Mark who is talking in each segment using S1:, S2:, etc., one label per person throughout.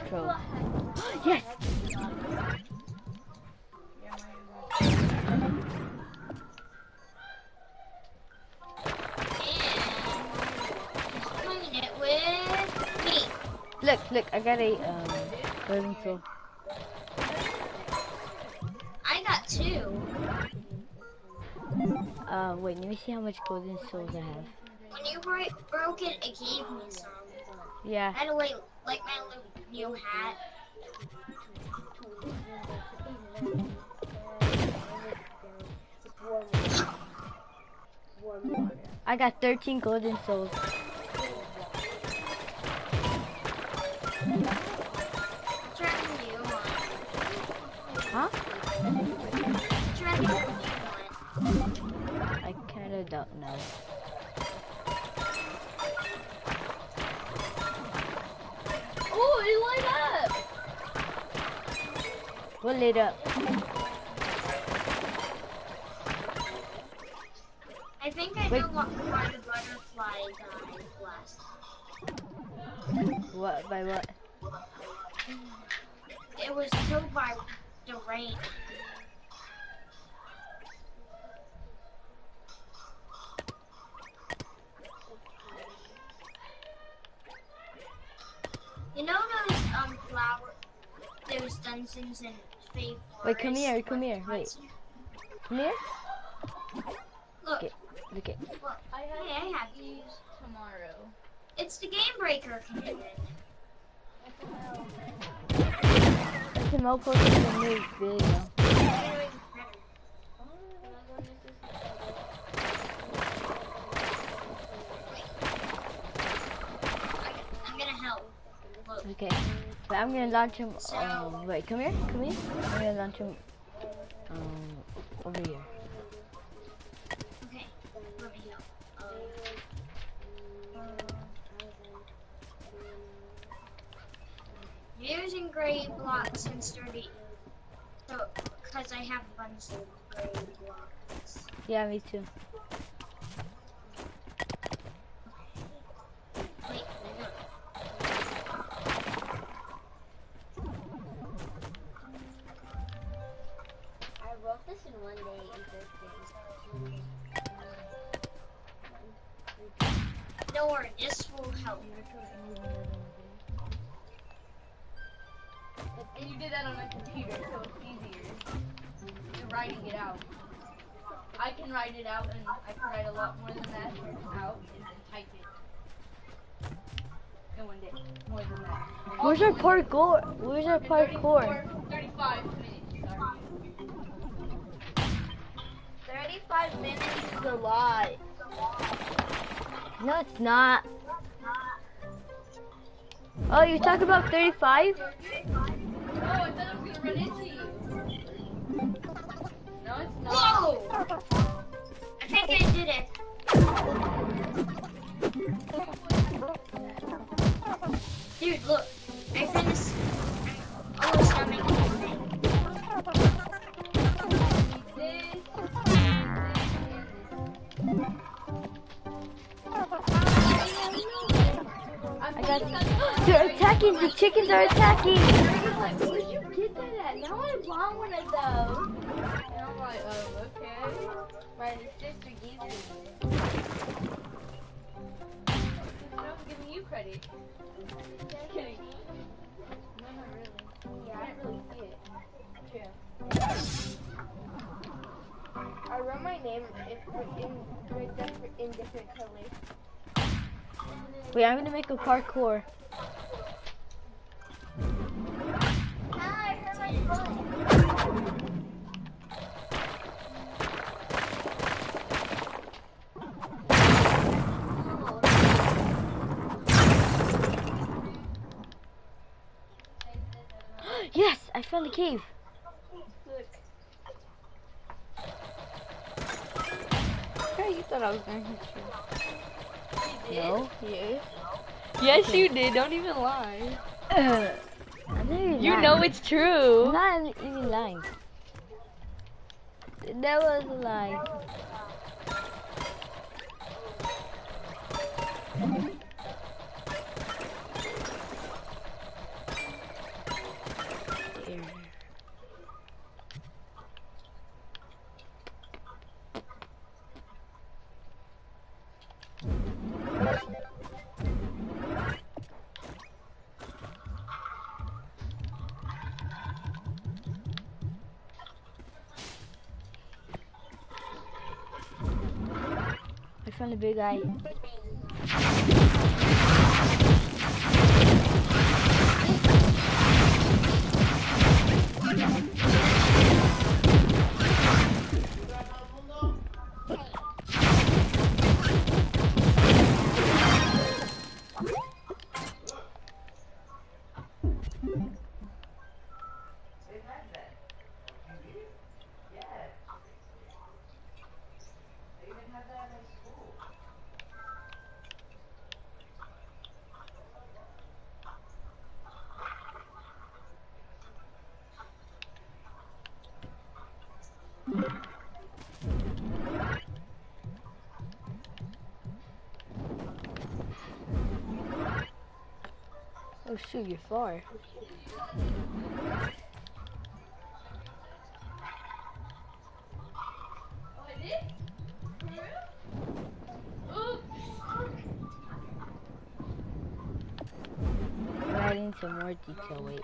S1: control. Yes!
S2: Playing it with me.
S1: Look, I got a golden soul.
S2: I got 2.
S1: Wait, let me see how much golden souls I have.
S2: When you broke it, it gave me some.
S1: Yeah.
S2: By the way, like my little new hat.
S1: I got 13 golden souls.
S2: Which dragon do you want?
S1: Huh?
S2: Which dragon do you want?
S1: I kinda don't know.
S3: Oh, it lit up!
S1: What lit up?
S2: I think I know why the butterfly died last.
S1: What? By what?
S2: It was killed by the rain. You know those flower, those dungeons and fake
S1: Wait, come
S2: forests
S1: here, come
S2: with
S1: here, wait.
S2: huts?
S1: Come here?
S2: Look,
S1: Look it.
S2: look.
S3: I
S2: Hey,
S3: have
S2: I have
S3: these tomorrow.
S2: It's the Game Breaker cannon.
S1: It's a Mo posted a new video.
S2: I'm gonna help. Look.
S1: Okay. But I'm gonna launch him, wait, come here, come here. I'm gonna launch him, over here.
S2: Okay, let me help. Using gray blocks and sturdy. So, because I have a bunch of gray blocks.
S1: Yeah, me too.
S2: Wait, look.
S4: I wrote this in one day in 13.
S2: Don't worry, this will help.
S3: And you did that on my computer, so it's easier. You're writing it out. I can write it out, and I can write a lot more than that out, and then type it. In one day, more than that.
S1: Where's our parkour? Where's our parkour?
S3: 35 minutes, sorry.
S4: 35 minutes is a lot.
S1: No, it's not. Oh, you talking about 35?
S3: Oh, I thought I was gonna run into you. No, it's not.
S2: Whoa! I think I did it. Dude, look. I finished. I'm almost done making the thing.
S1: I got. They're attacking. The chickens are attacking.
S4: Where'd you get that at? Now I want one of those.
S3: And I'm like, okay.
S4: My sister gave it.
S3: I'm giving you credit. Just kidding. No, not really.
S4: Yeah, I didn't really see it.
S3: Yeah.
S4: I wrote my name in different colors.
S1: Wait, I'm gonna make a parkour.
S4: Ah, I hurt my foot.
S1: Yes, I found the cave.
S3: Okay, you thought I was gonna hit you.
S1: No.
S3: Yeah. Yes, you did. Don't even lie.
S1: I'm not even
S3: You
S1: lying.
S3: know it's true.
S1: I'm not even lying. That was a lie. I found a big eye. Oh shoot, you're far.
S3: Oh, I did? For real? Oops.
S1: I'm adding some more detail, wait.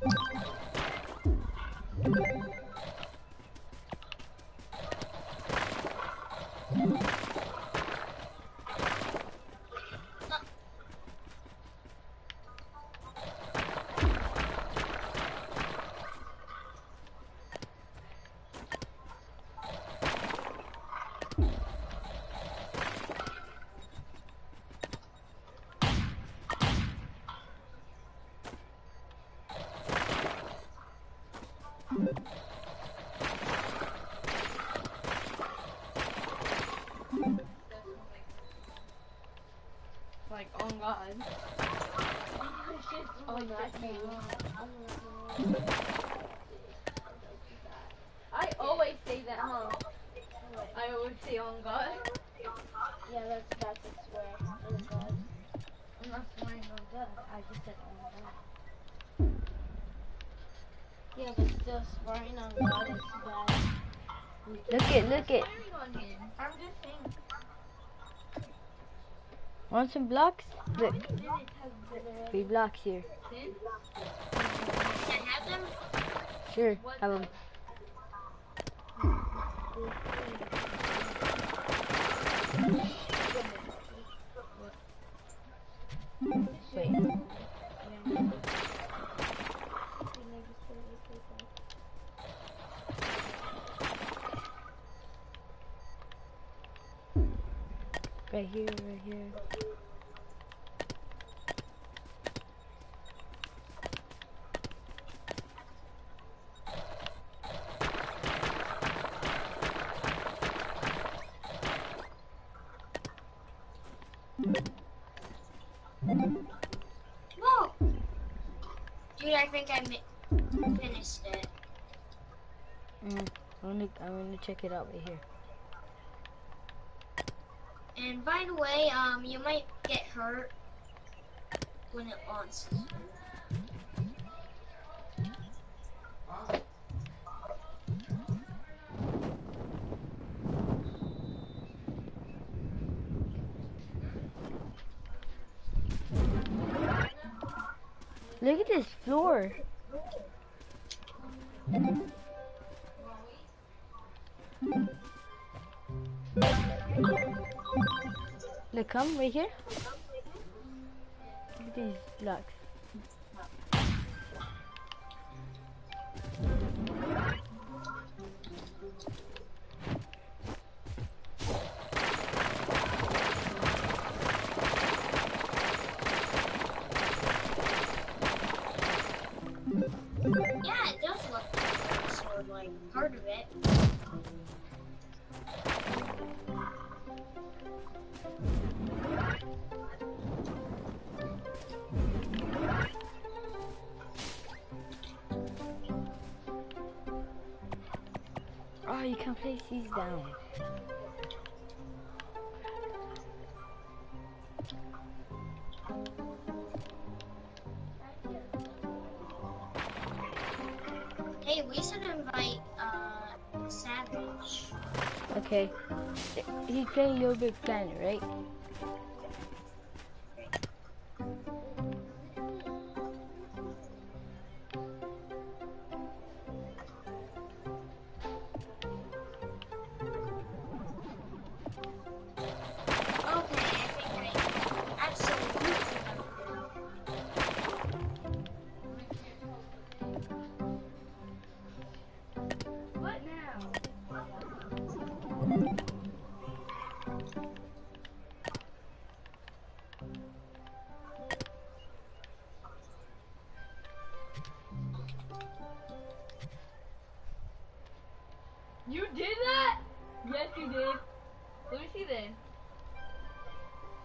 S3: Like, oh God. Oh, that's me. I always say that, huh? I always say on God.
S4: Yeah, that's a swear. Oh God.
S3: I'm not swearing on God. I just said on God.
S4: Yeah, but still swearing on God is bad.
S1: Look it, look it.
S3: Swearing on him. I'm just saying.
S1: Want some blocks? Look,
S3: Minutes has been
S1: 3 blocks here.
S3: since.
S2: Can I have them?
S1: Sure,
S3: What
S1: have 'em. Wait. Right here, right here.
S2: Whoa! Dude, I think I finished it.
S1: I'm gonna check it out right here.
S2: And by the way, you might get hurt when it launches.
S1: Look at this floor. Look, come right here. Look at these blocks.
S2: Yeah, it does look like a sword, like part of it.
S1: Oh, you can place these down.
S2: Hey, we should invite Savage.
S1: Okay. He's playing Little Big Planet, right?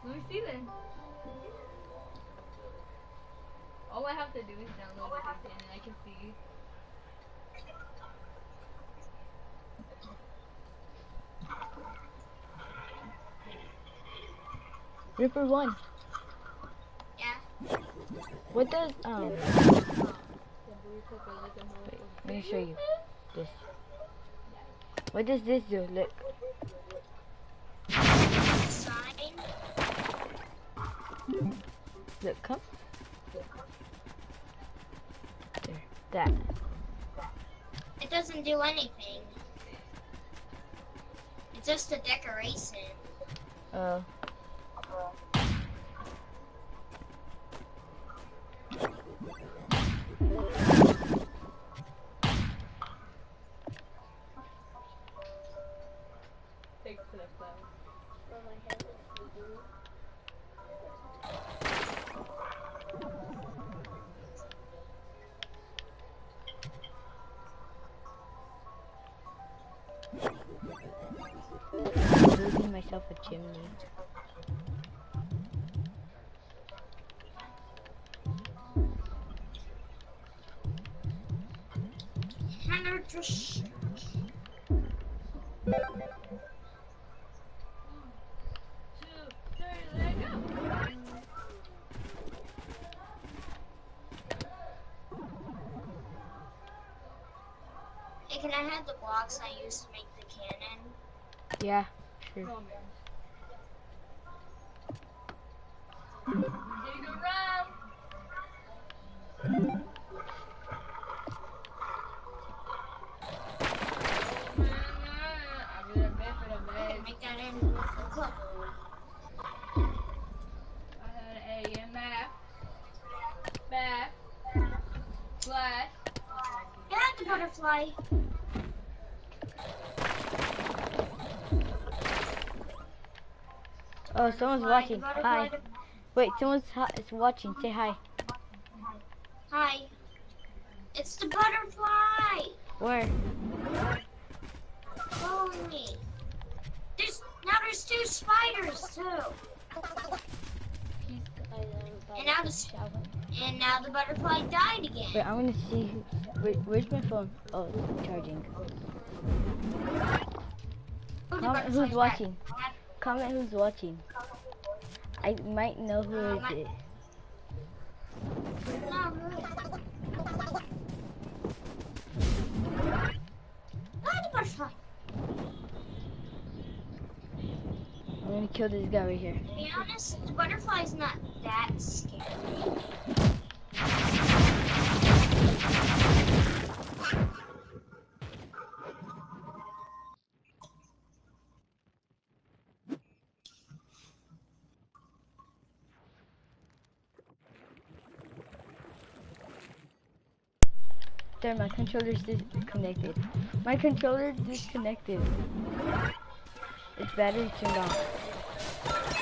S3: Let me see then. All I have to do is download it again and I can see.
S1: Ripper 1.
S2: Yeah.
S1: What does wait, let me show you this. What does this do? Look.
S2: Sign.
S1: Look, come. There. That.
S2: It doesn't do anything. It's just a decoration.
S1: Building myself a chimney. Hey, can I have the blocks I used to make the cannon? Yeah, sure.
S3: Dig around.
S2: Okay, make that in the club.
S3: I had an A in math, slash.
S2: Yeah, the butterfly.
S1: Oh, someone's watching.
S2: Butterfly.
S1: Hi. Wait, someone's watching. Say hi.
S2: Hi. It's the butterfly.
S1: Where?
S2: Following me. There's two spiders too. And now the butterfly died again.
S1: Wait, I'm gonna see. Where's my phone? Oh, it's charging.
S2: Oh, the
S1: Comment who's
S2: butterfly's
S1: watching.
S2: back.
S1: Comment who's watching. I might know who it is.
S2: No, really. Ah, the butterfly.
S1: I'm gonna kill this guy right here.
S2: To be honest, the butterfly's not that scary.
S1: There, my controller's disconnected. My controller's disconnected. Its battery turned off.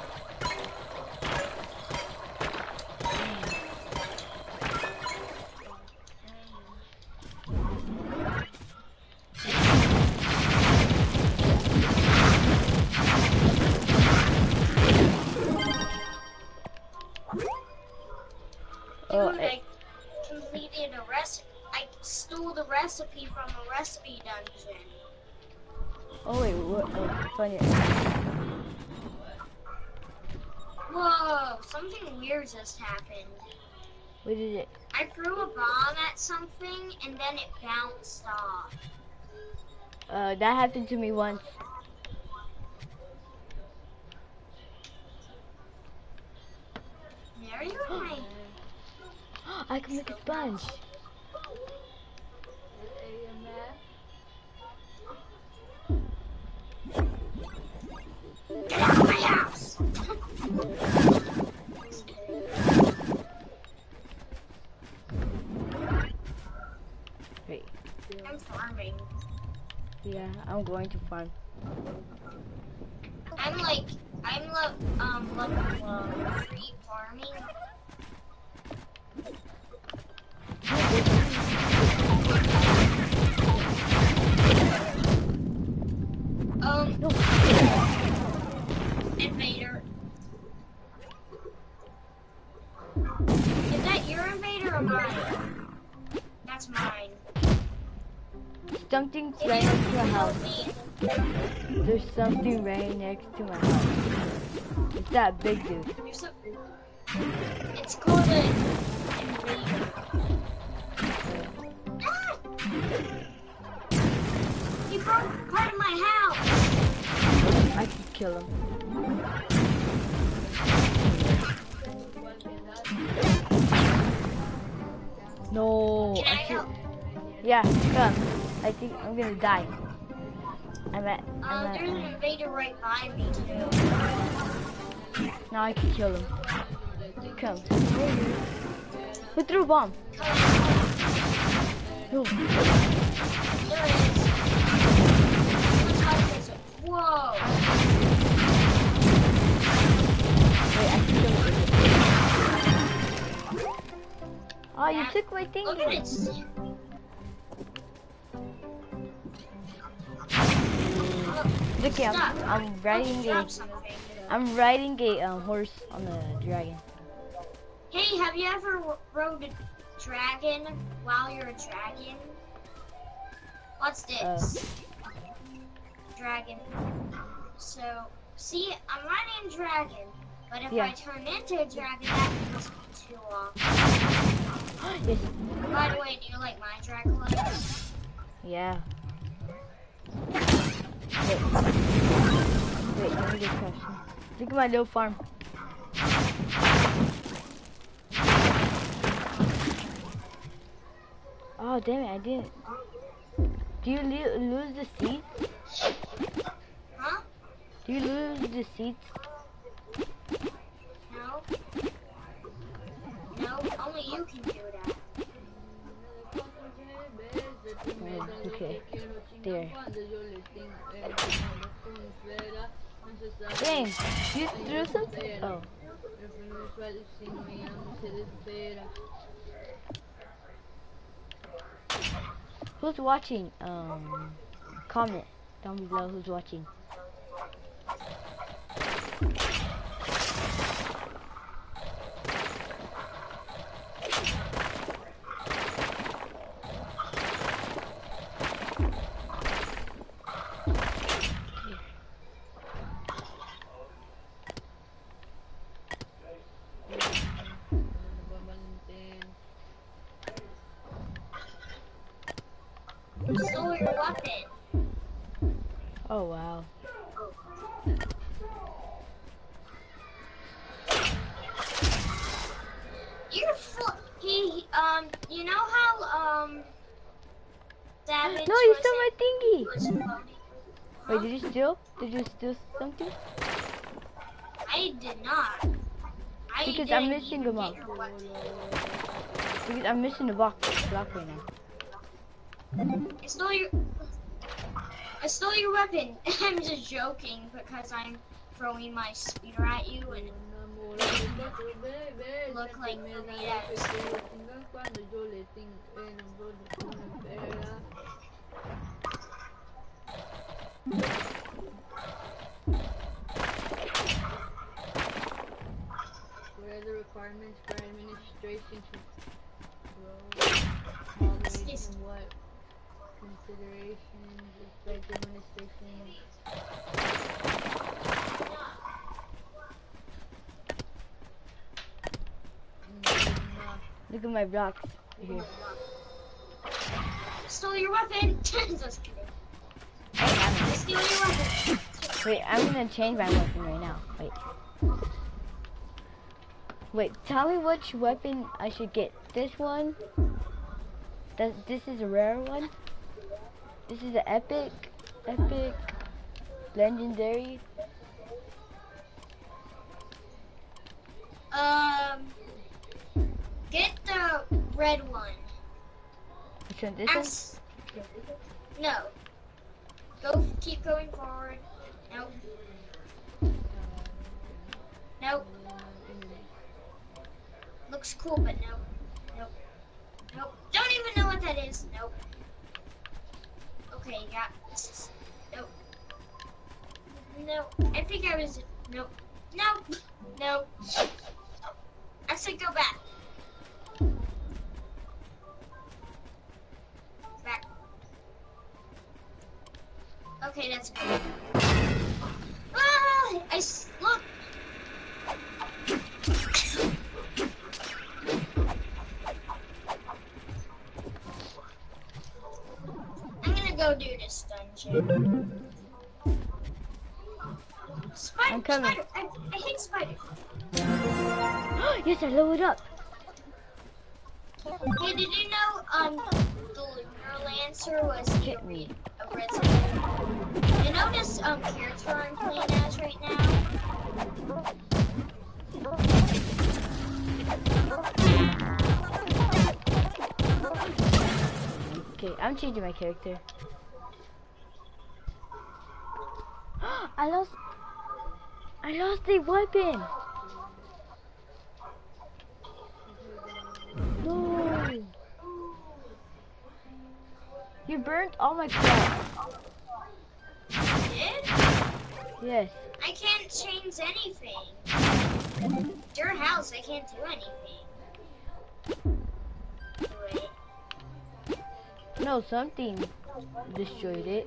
S1: Oh,
S2: Dude, I completed a recipe. I stole the recipe from a recipe dungeon.
S1: oh wait, what? Oh, funny.
S2: Whoa, something weird just happened.
S1: What is it?
S2: I threw a bomb at something and then it bounced off.
S1: That happened to me once.
S2: There you are.
S1: I can make a sponge.
S2: Get out of my house!
S1: Wait.
S2: I'm farming.
S1: Yeah, I'm going to farm.
S2: I'm level 3 farming. Invader.
S1: something right next to my house. There's something right next to my house. It's that big dude.
S2: It's called an invader. Ah! He broke part of my house.
S1: I can kill him. No.
S2: Can I help?
S1: Yeah, come. I think I'm gonna die.
S2: There's an invader right by me too.
S1: Now I can kill him. Come. Who threw a bomb? No.
S2: There it is. Whoa.
S1: Wait, I can kill him. Oh, you took my thing.
S2: Look at it.
S1: Look, I'm riding a horse on the dragon.
S2: Hey, have you ever rode a dragon while you're a dragon? What's this? Dragon. So, see, I'm riding a dragon, but if I turn into a dragon, that takes me too long.
S1: Yes.
S2: By the way, do you like my dragon legs?
S1: Yeah. Wait, let me get a question. Look at my little farm. Oh, damn it, I didn't. Do you lose the seeds?
S2: Huh?
S1: Do you lose the seeds?
S2: No. No, only you can do that.
S1: Okay. There. Dang, you threw something? Oh. Who's watching? Comment down below who's watching.
S2: Stole your weapon.
S1: Oh wow.
S2: You're you know how, Savage
S1: No, you
S2: was
S1: stole my thingy.
S2: was floating?
S1: Wait,
S2: Huh?
S1: did you steal? Did you steal something?
S2: I did not. I
S1: Because I'm
S2: didn't
S1: missing
S2: even
S1: them up.
S2: get your weapon.
S1: Because I'm missing the block right now.
S2: I stole your weapon. I'm just joking because I'm throwing my spear at you and look like Doritos.
S3: What are the requirements for administration to grow knowledge and what considerations affect administration?
S1: Look at my blocks here.
S2: Stole your weapon. Just kidding. I steal your weapon.
S1: Wait, I'm gonna change my weapon right now. Wait, tell me which weapon I should get. This one? This is a rare one? This is an epic, legendary.
S2: Get the red one.
S1: Which one? This one?
S2: No. Keep going forward. Nope. Nope. Looks cool, but nope. Nope. Nope. Don't even know what that is. Nope. Okay, yeah. Nope. Nope. I think I was. Nope. Nope. Nope. I said go back. Back. Okay, that's good. Ah! Look! I'm gonna go do this dungeon. Spider!
S1: I'm coming.
S2: Spider! I hate spiders.
S1: Yes, I leveled up.
S2: Hey, did you know, the Lunar Lancer was
S1: Hit me.
S2: original? You know this, character I'm playing as right now?
S1: Okay, I'm changing my character. I lost the weapon. No. You burnt all my crap.
S2: Did?
S1: Yes.
S2: I can't change anything. Your house, I can't do anything. Wait.
S1: No, something destroyed it.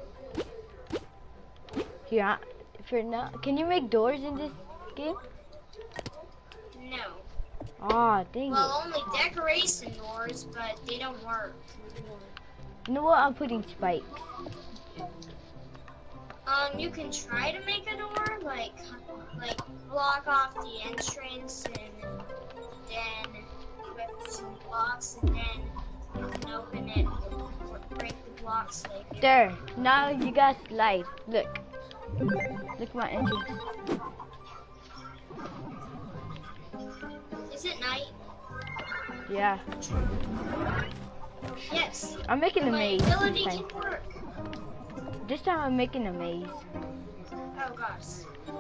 S1: Here, for now, can you make doors in this game?
S2: No.
S1: Ah, dang
S2: Well, only decoration doors, but they don't work.
S1: it. You know what? I'm putting spikes.
S2: You can try to make a door, like block off the entrance and then with some blocks, and then you can open it, break the blocks like.
S1: There. Now you got slide. Look. Look my entrance.
S2: Is it night?
S1: Yeah.
S2: Yes.
S1: I'm making a
S2: My
S1: maze
S2: ability
S1: this time.
S2: can work.
S1: This time I'm making a maze.
S2: Oh gosh.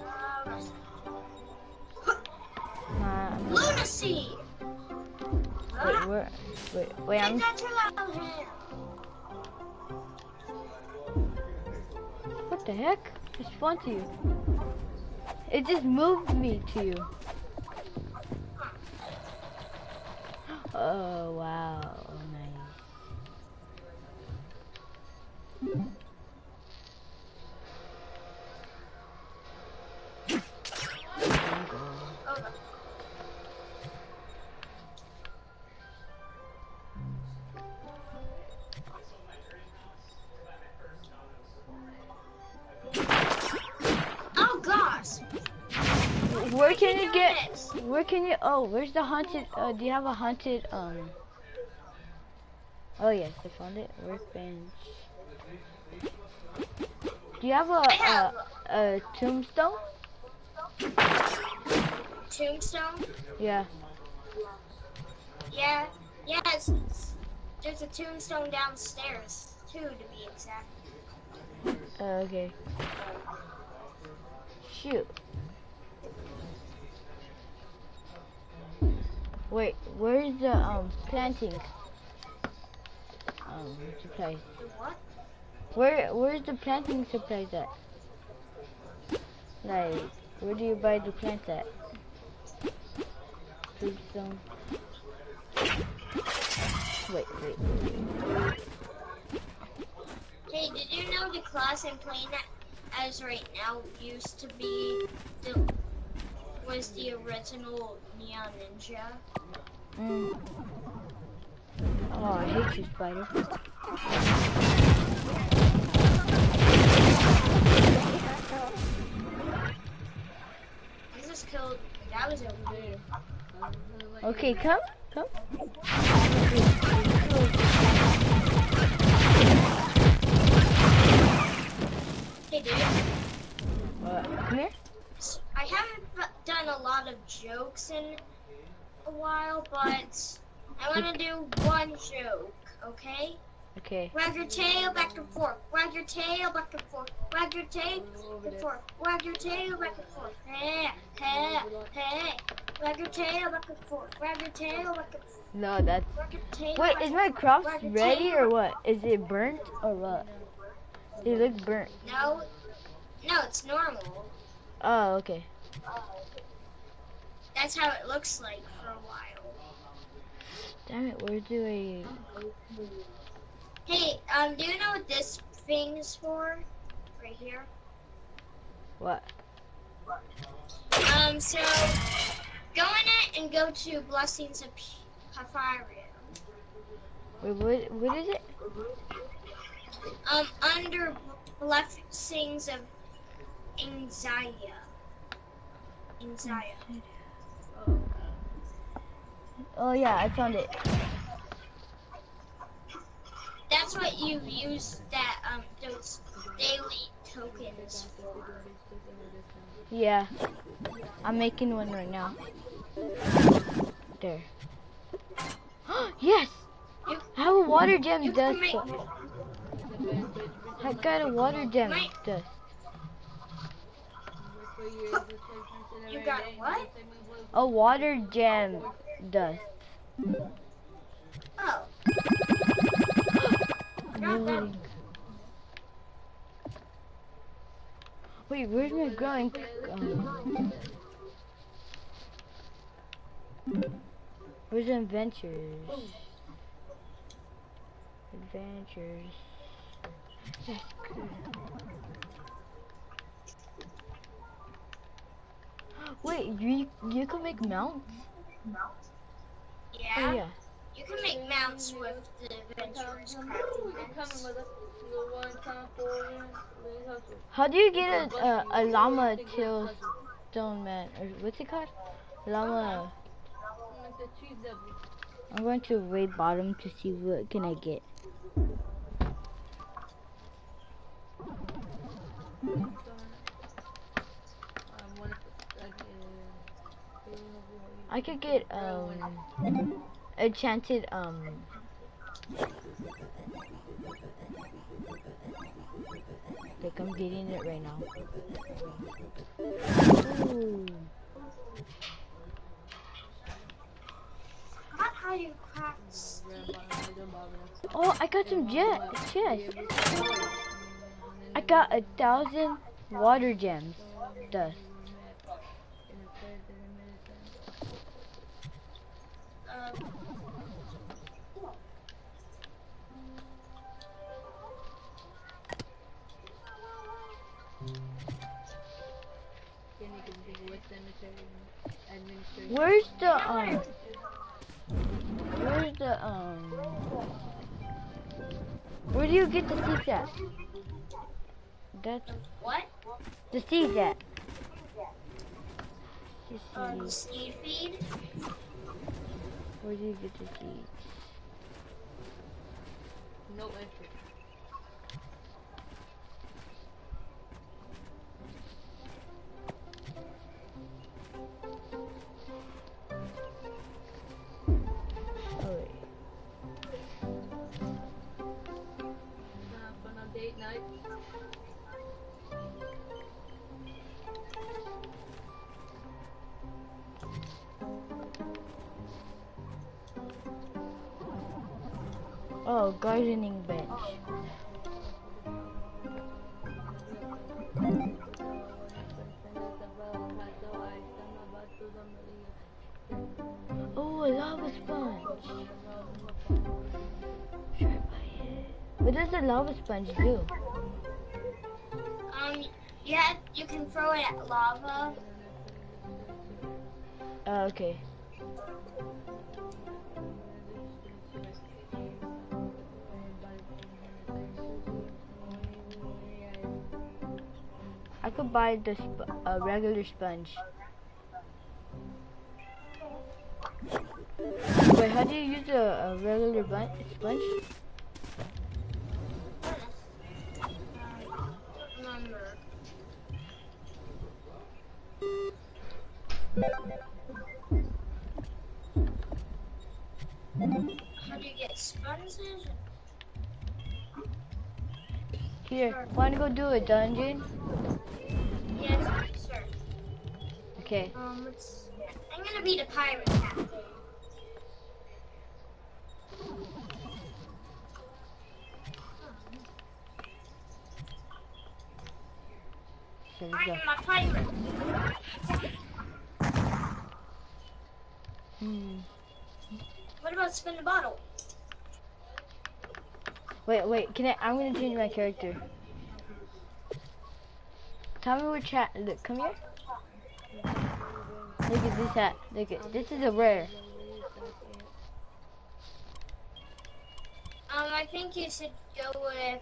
S1: Nah,
S2: Lunacy!
S1: wait, where? Wait, I'm. What the heck? It's fun to you. It just moved me to you. Oh wow, nice.
S2: Oh gosh!
S1: Where can you get? Where can you? Oh, where's the haunted? Do you have a haunted? Oh yes, I found it. Workbench. Do you have a tombstone?
S2: Tombstone?
S1: Yeah.
S2: Yeah. Yes. There's a tombstone downstairs, too, to be exact.
S1: Okay. Shoot. Wait, where's the planting supplies?
S2: The what?
S1: Where's the planting supplies at? Like, where do you buy the plants at? Tombstone. Wait.
S2: Hey, did you know the class I'm playing as right now used to be was the original Neon Ninja?
S1: Mm. Oh, I hate you, Spider.
S2: I just killed. That was over there.
S1: Okay, come.
S2: Hey, dude.
S1: Come here.
S2: I haven't done a lot of jokes in a while, but I want to do one joke, okay?
S1: Okay.
S2: Wag your tail back and forth. Wag your tail back and forth. Wag your tail back and forth. Wag your tail back and forth. Hey. Wag your tail back and forth. Wag your tail back and forth.
S1: No, that's.
S2: Wag your tail
S1: Wait,
S2: back
S1: is
S2: and
S1: my
S2: forth.
S1: crops
S2: Wag your
S1: ready
S2: tail
S1: or
S2: back-
S1: what? Is it burnt or what? It looks burnt.
S2: No, it's normal.
S1: Oh, okay.
S2: That's how it looks like for a while.
S1: Damn it, where do I...
S2: Hey, do you know what this thing is for? right here.
S1: What?
S2: So go in it and go to Blessings of Papyrium.
S1: Wait, what is it?
S2: Under Blessings of Anxiety.
S1: Oh yeah, I found it.
S2: That's what you use that those daily tokens for.
S1: Yeah, I'm making one right now. There. Yes! I have a water gem
S2: You
S1: dust.
S2: can make,
S1: I got a water gem dust.
S2: you got a what?
S1: A water gem dust.
S2: Oh. Got that.
S1: Wait, where's my growing? Where's adventures? Adventures. Yes, good. Wait, you can make mounts?
S2: Yeah.
S1: Oh yeah.
S2: You can make mounts with the adventurers crafting mounts.
S1: How do you get a llama till stone man? Or what's it called? Llama. I'm going to way bottom to see what can I get. I could get enchanted like I'm getting it right now. Ooh.
S2: Forgot how you craft steel.
S1: Oh, I got some chests. I got 1,000 water gems dust. Where's the where do you get the seeds at? That's
S2: What?
S1: the seeds at.
S2: Seed feed?
S1: Where do you get the seeds?
S3: No entry.
S1: Oh wait.
S3: Fun on date night.
S1: Oh, gardening bench. Oh, a lava sponge. Should I buy it? What does a lava sponge do?
S2: You can throw it at lava.
S1: Okay. I could buy the regular sponge. Wait, how do you use a regular sponge?
S2: Remember. How do you get sponges?
S1: Here, wanna go do a dungeon?
S2: Yes, sir.
S1: Okay.
S2: I'm gonna be the pirate captain.
S1: So let's go.
S2: I'm a pirate. What about spin the bottle?
S1: Wait, I'm gonna change my character. tell me which hat. Look, come here. Look at this hat. Look at this is a rare.
S2: I think you should go with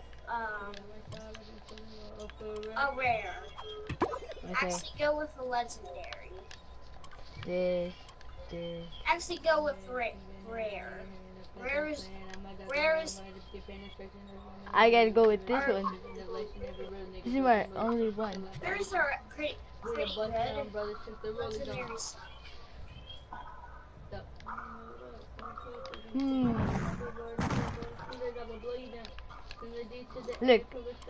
S2: a rare.
S1: Okay.
S2: Actually, go with a legendary.
S1: This.
S2: Actually, go with rare. Rare is.
S1: I gotta go with this one. This is my only one.
S2: Rares are pretty good. Legendaries.
S1: Look.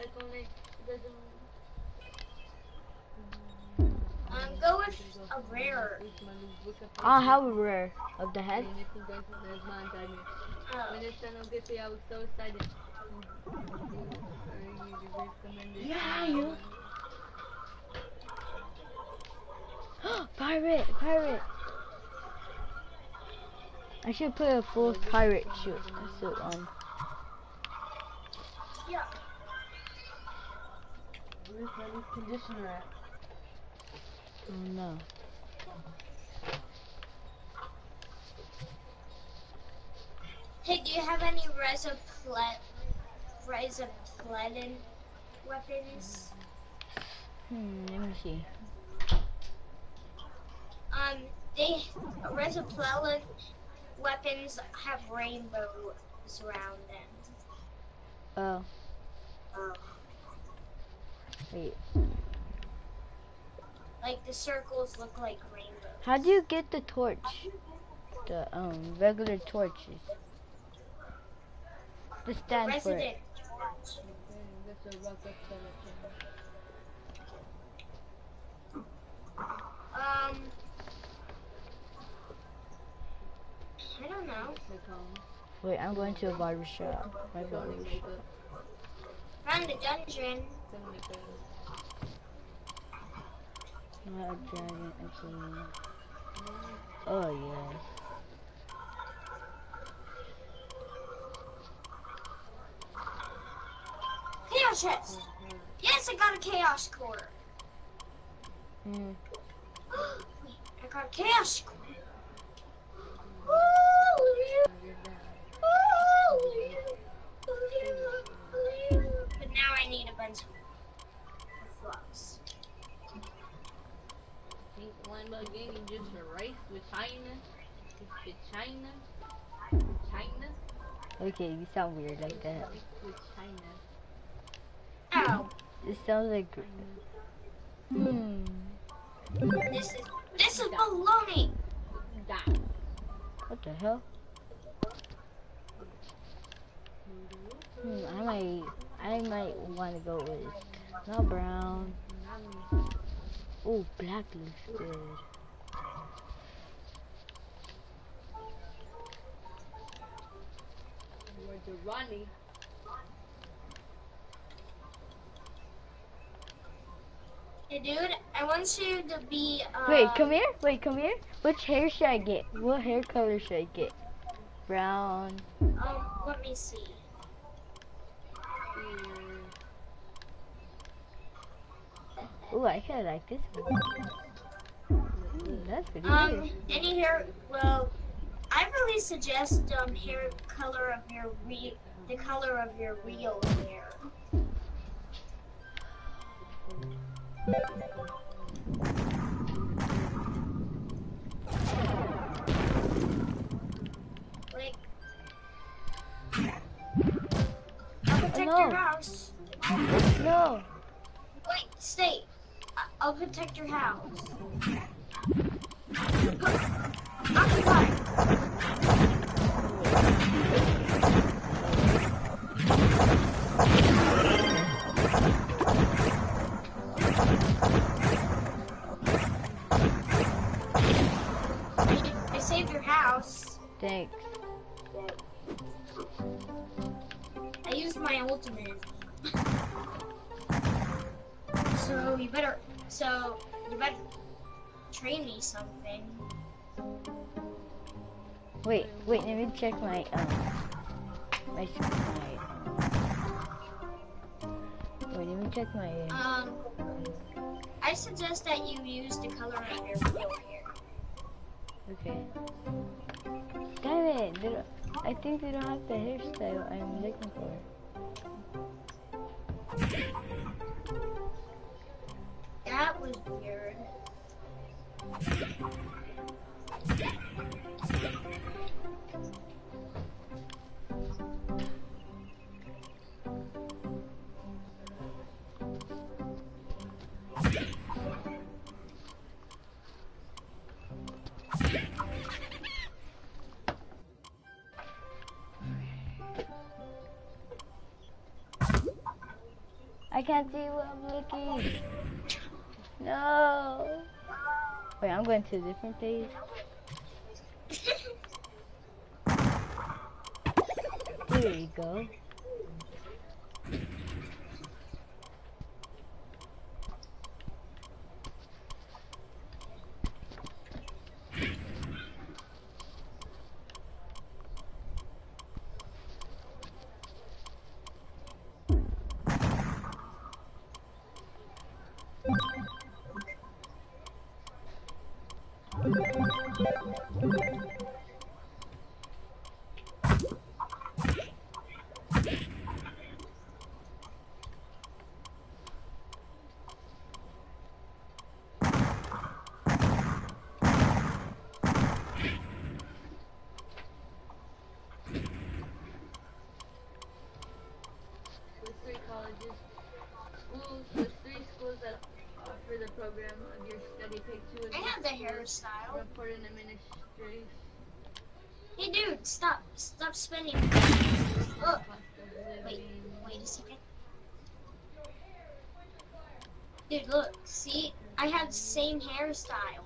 S2: Go with a rare.
S1: I'll have a rare of the head. Yeah. Pirate. I should put a full pirate suit on.
S2: Yeah.
S3: Where's my new conditioner at?
S1: Oh no.
S2: Hey, do you have any Rezapledin weapons?
S1: Let me see.
S2: Rezapledin weapons have rainbows around them.
S1: Oh. Wait.
S2: Like the circles look like rainbows.
S1: How do you get the torch? The regular torches. The stand for
S2: Resident
S1: it.
S2: torch. I don't know.
S1: Wait, I'm going to a barber shop.
S2: Found a dungeon.
S1: Not a dragon, okay. Oh yeah.
S2: Chaos chest. Yes, I got a chaos core. I got a chaos core. But now I need a bunch of flux.
S3: Think one more game just a race with China? With China?
S1: Okay, you sound weird like that.
S3: With China.
S2: Ow.
S1: It sounds like.
S2: This is baloney.
S1: What the hell? I might want to go with not brown. Oh, black looks good.
S3: Where's the Ronnie?
S2: Hey, dude, I want you to be.
S1: Wait, come here. Which hair should I get? What hair color should I get? Brown.
S2: Let me see.
S1: Oh, I kinda like this one. That's pretty good.
S2: Any hair? Well, I really suggest hair color of the color of your real hair. Like, I'll protect your house.
S1: No.
S2: Wait, stay. I'll protect your house. Occupy. I saved your house.
S1: Thanks.
S2: I used my ultimate. So you better train me something.
S1: Wait, let me check my wait, let me check my
S2: I suggest that you use the color of your real hair.
S1: Okay. Damn it! I think they don't have the hairstyle I'm looking for.
S2: That was weird.
S1: I can't see what I'm looking. No. Wait, I'm going to a different page. Here we go.
S3: There's three schools that offer the program of your study. Pick two of
S2: I have the hairstyle.
S3: report an administration.
S2: Hey dude, stop spinning. Look. Wait a second. Dude, look. See? I have the same hairstyle.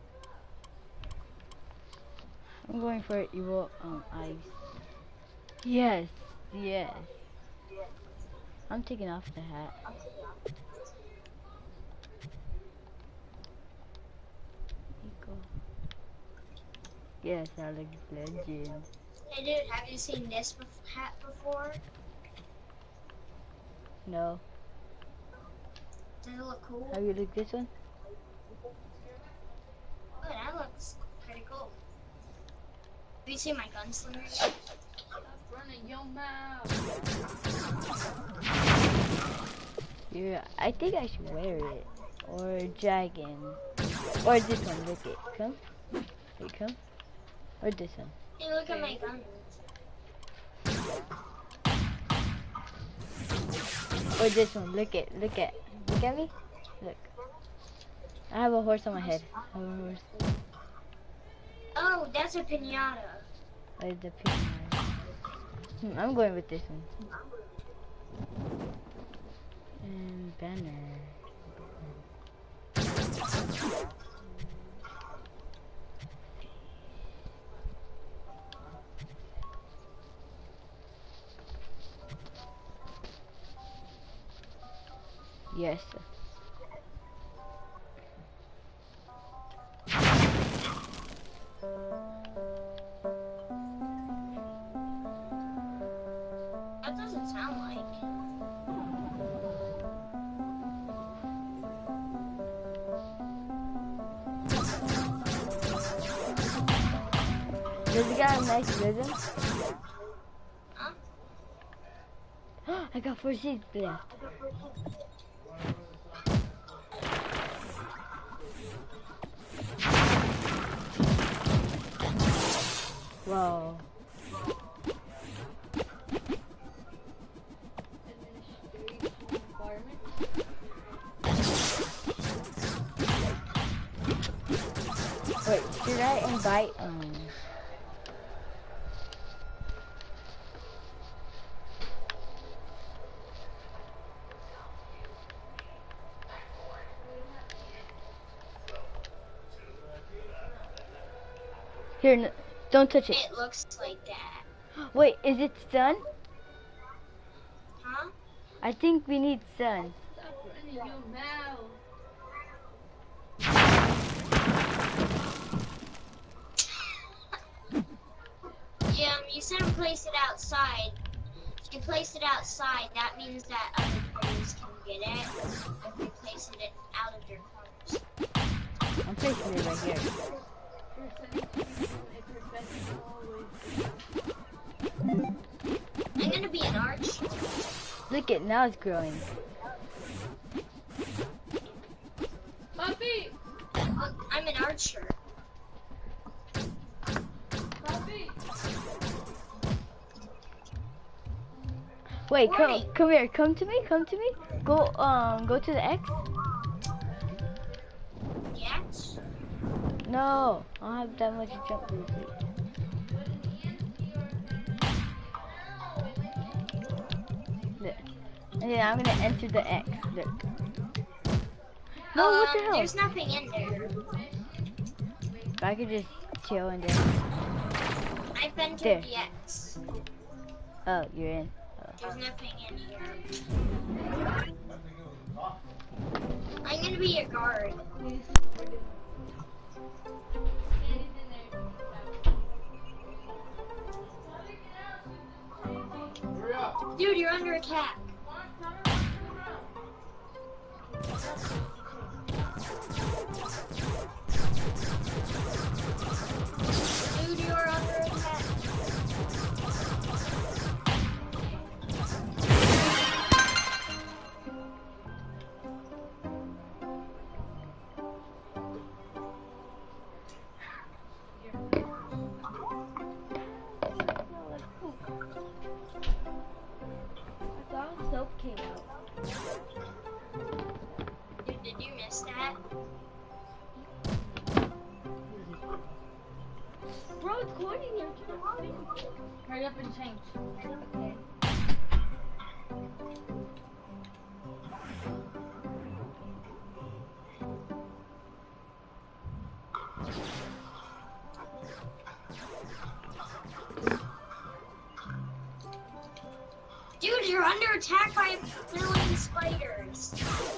S1: I'm going for evil eyes. Yes, yes. I'm taking off the hat. Yes, I look legend.
S2: Hey dude, have you seen this hat before?
S1: No.
S2: Does it look cool?
S1: Have you looked this one?
S2: Oh, that looks pretty cool. Have you seen my gunslinger?
S3: Stop running your mouth.
S1: Yeah, I think I should wear it. Or dragon. Or this one, look it. Come. Wait, come. Or this one.
S2: Hey, look at my gun.
S1: Or this one, look at me. Look. I have a horse on my head. I have a horse.
S2: Oh, that's a pinata.
S1: Or the pink. I'm going with this one. And banner. Yes.
S2: That doesn't sound like.
S1: Does it got a nice rhythm?
S2: Huh?
S1: I got 4 seeds left. Wow. Wait, should I invite Here, no, don't touch it.
S2: It looks like that.
S1: Wait, is it sun?
S2: Huh?
S1: I think we need sun.
S3: Stop running your mouth.
S2: Yeah, you said place it outside. If you place it outside, that means that other players can get it. If we place it out of your corners.
S1: I'm placing it right here.
S2: I'm gonna be an archer.
S1: Look at now it's growing.
S3: Puppy!
S2: Look, I'm an archer.
S3: Puppy!
S1: Wait,
S2: Morning.
S1: come here, come to me. Go to the X.
S2: Yes?
S1: No, I don't have that much jump boost. Look. And then I'm gonna enter the X. Look. No, what the hell?
S2: There's nothing in there.
S1: If I could just chill in there.
S2: I've entered
S1: There.
S2: the X.
S1: Oh, you're in.
S2: There's nothing in here. I'm gonna be a guard. Dude, you're under attack. Dude, you're under attack.
S4: I thought soap came out.
S2: Dude, did you miss that?
S4: Bro, it's recording here.
S3: Hurry up and change.
S4: Okay.
S2: Dude, you're under attack by a million spiders.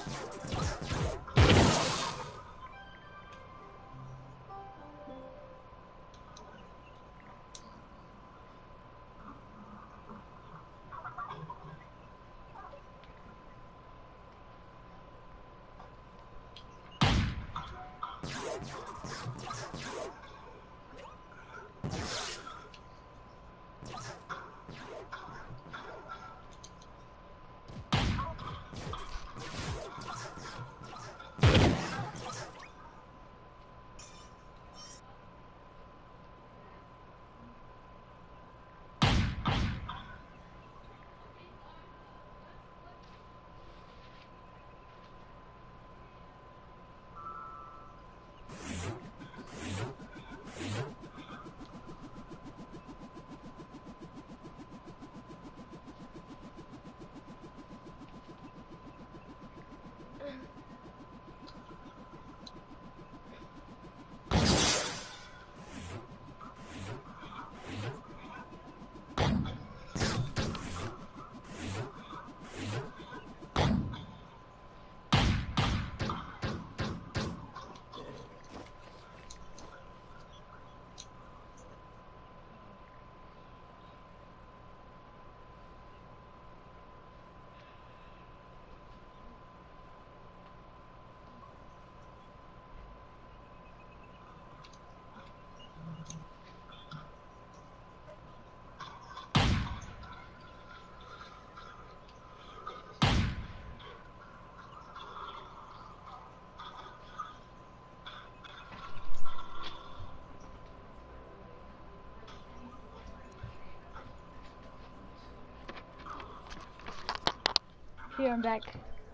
S1: Here, I'm back.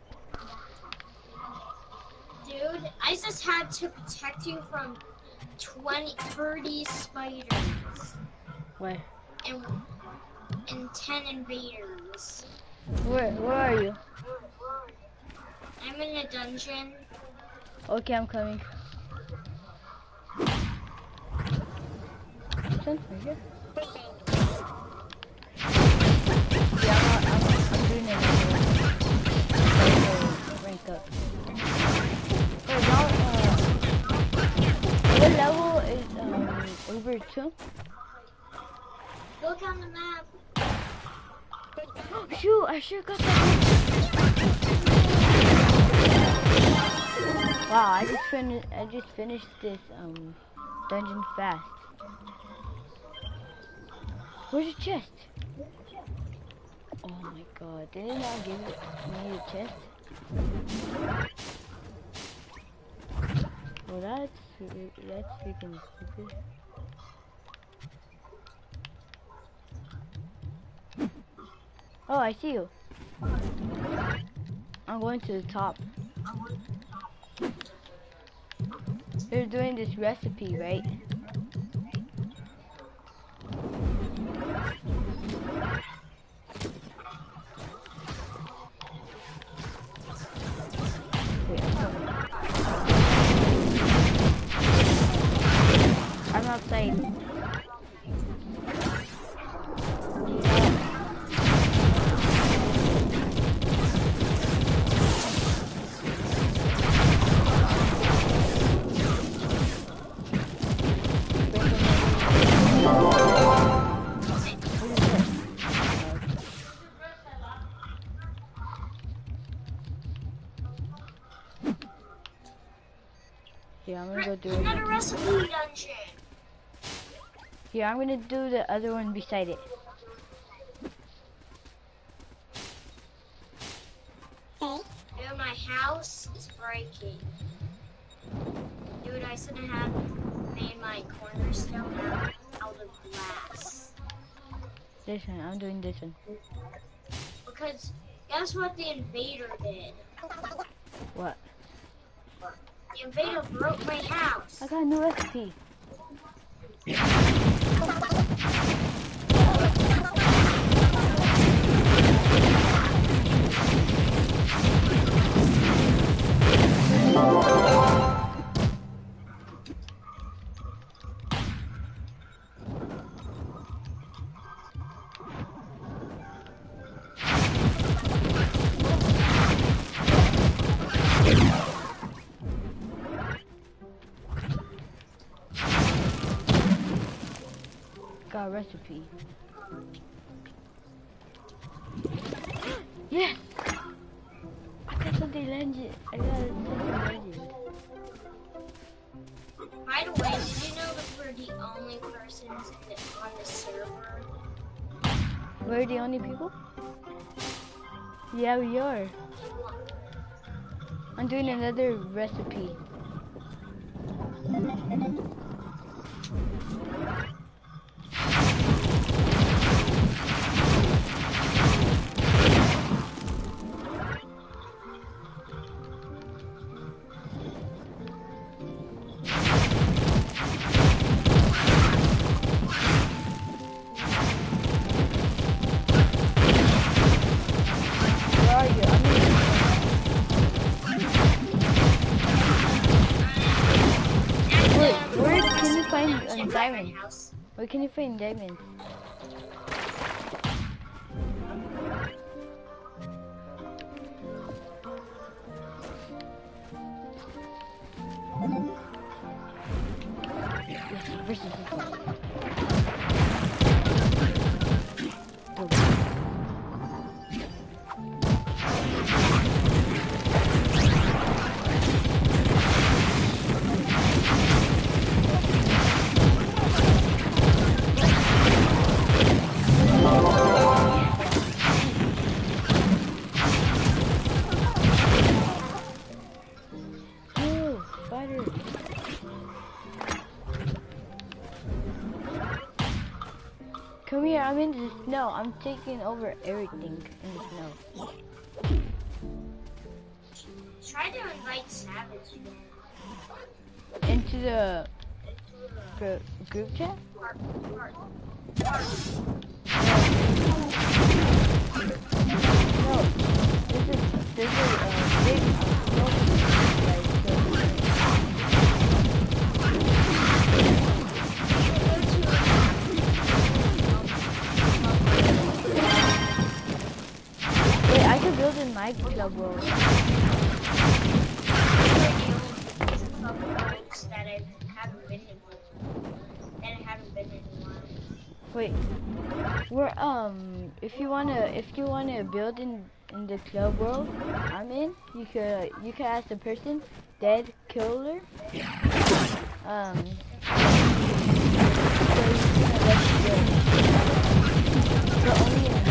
S2: Dude, I just had to protect you from 30 spiders
S1: Where?
S2: and 10 invaders.
S1: Where are you?
S2: I'm in a dungeon.
S1: Okay, I'm coming. Right here. Yeah, I'm doing it. Rank up. Wait, now, what level is over 2?
S2: Look on the map.
S1: Shoot, I sure got that. Wow, I just finished this dungeon fast. Where's the chest? Oh my god, did it not give me the chest? Well, that's freaking stupid. Oh, I see you. I'm going to the top. They're doing this recipe, right? Wait, I'm outside. Yeah, I'm gonna go do it.
S2: Another recipe dungeon.
S1: Here, I'm gonna do the other one beside it.
S2: Dude, my house is breaking. Dude, I should have made my cornerstone out of glass.
S1: This one, I'm doing this one.
S2: Because guess what the invader did?
S1: What?
S2: The invader broke my house.
S1: I got a new recipe. Got a recipe. Yes! I got something legend. I got something legend.
S2: By the way, did you know that we're the only persons on the server?
S1: We're the only people? Yeah, we are. I'm doing another recipe. Where are you? Where can you find diamonds? Where can you find diamonds? Yes, versus this one. Oh, spider. Come here, I'm in the snow. I'm taking over everything in the snow.
S2: Try to invite Savage
S1: Into the group chat? No, this is big Wait, I could build in my club world.
S2: that I haven't been in a while.
S1: Wait, we're if you wanna build in the club world I'm in, you could ask the person Dead Killer. So he's gonna let you go. But only in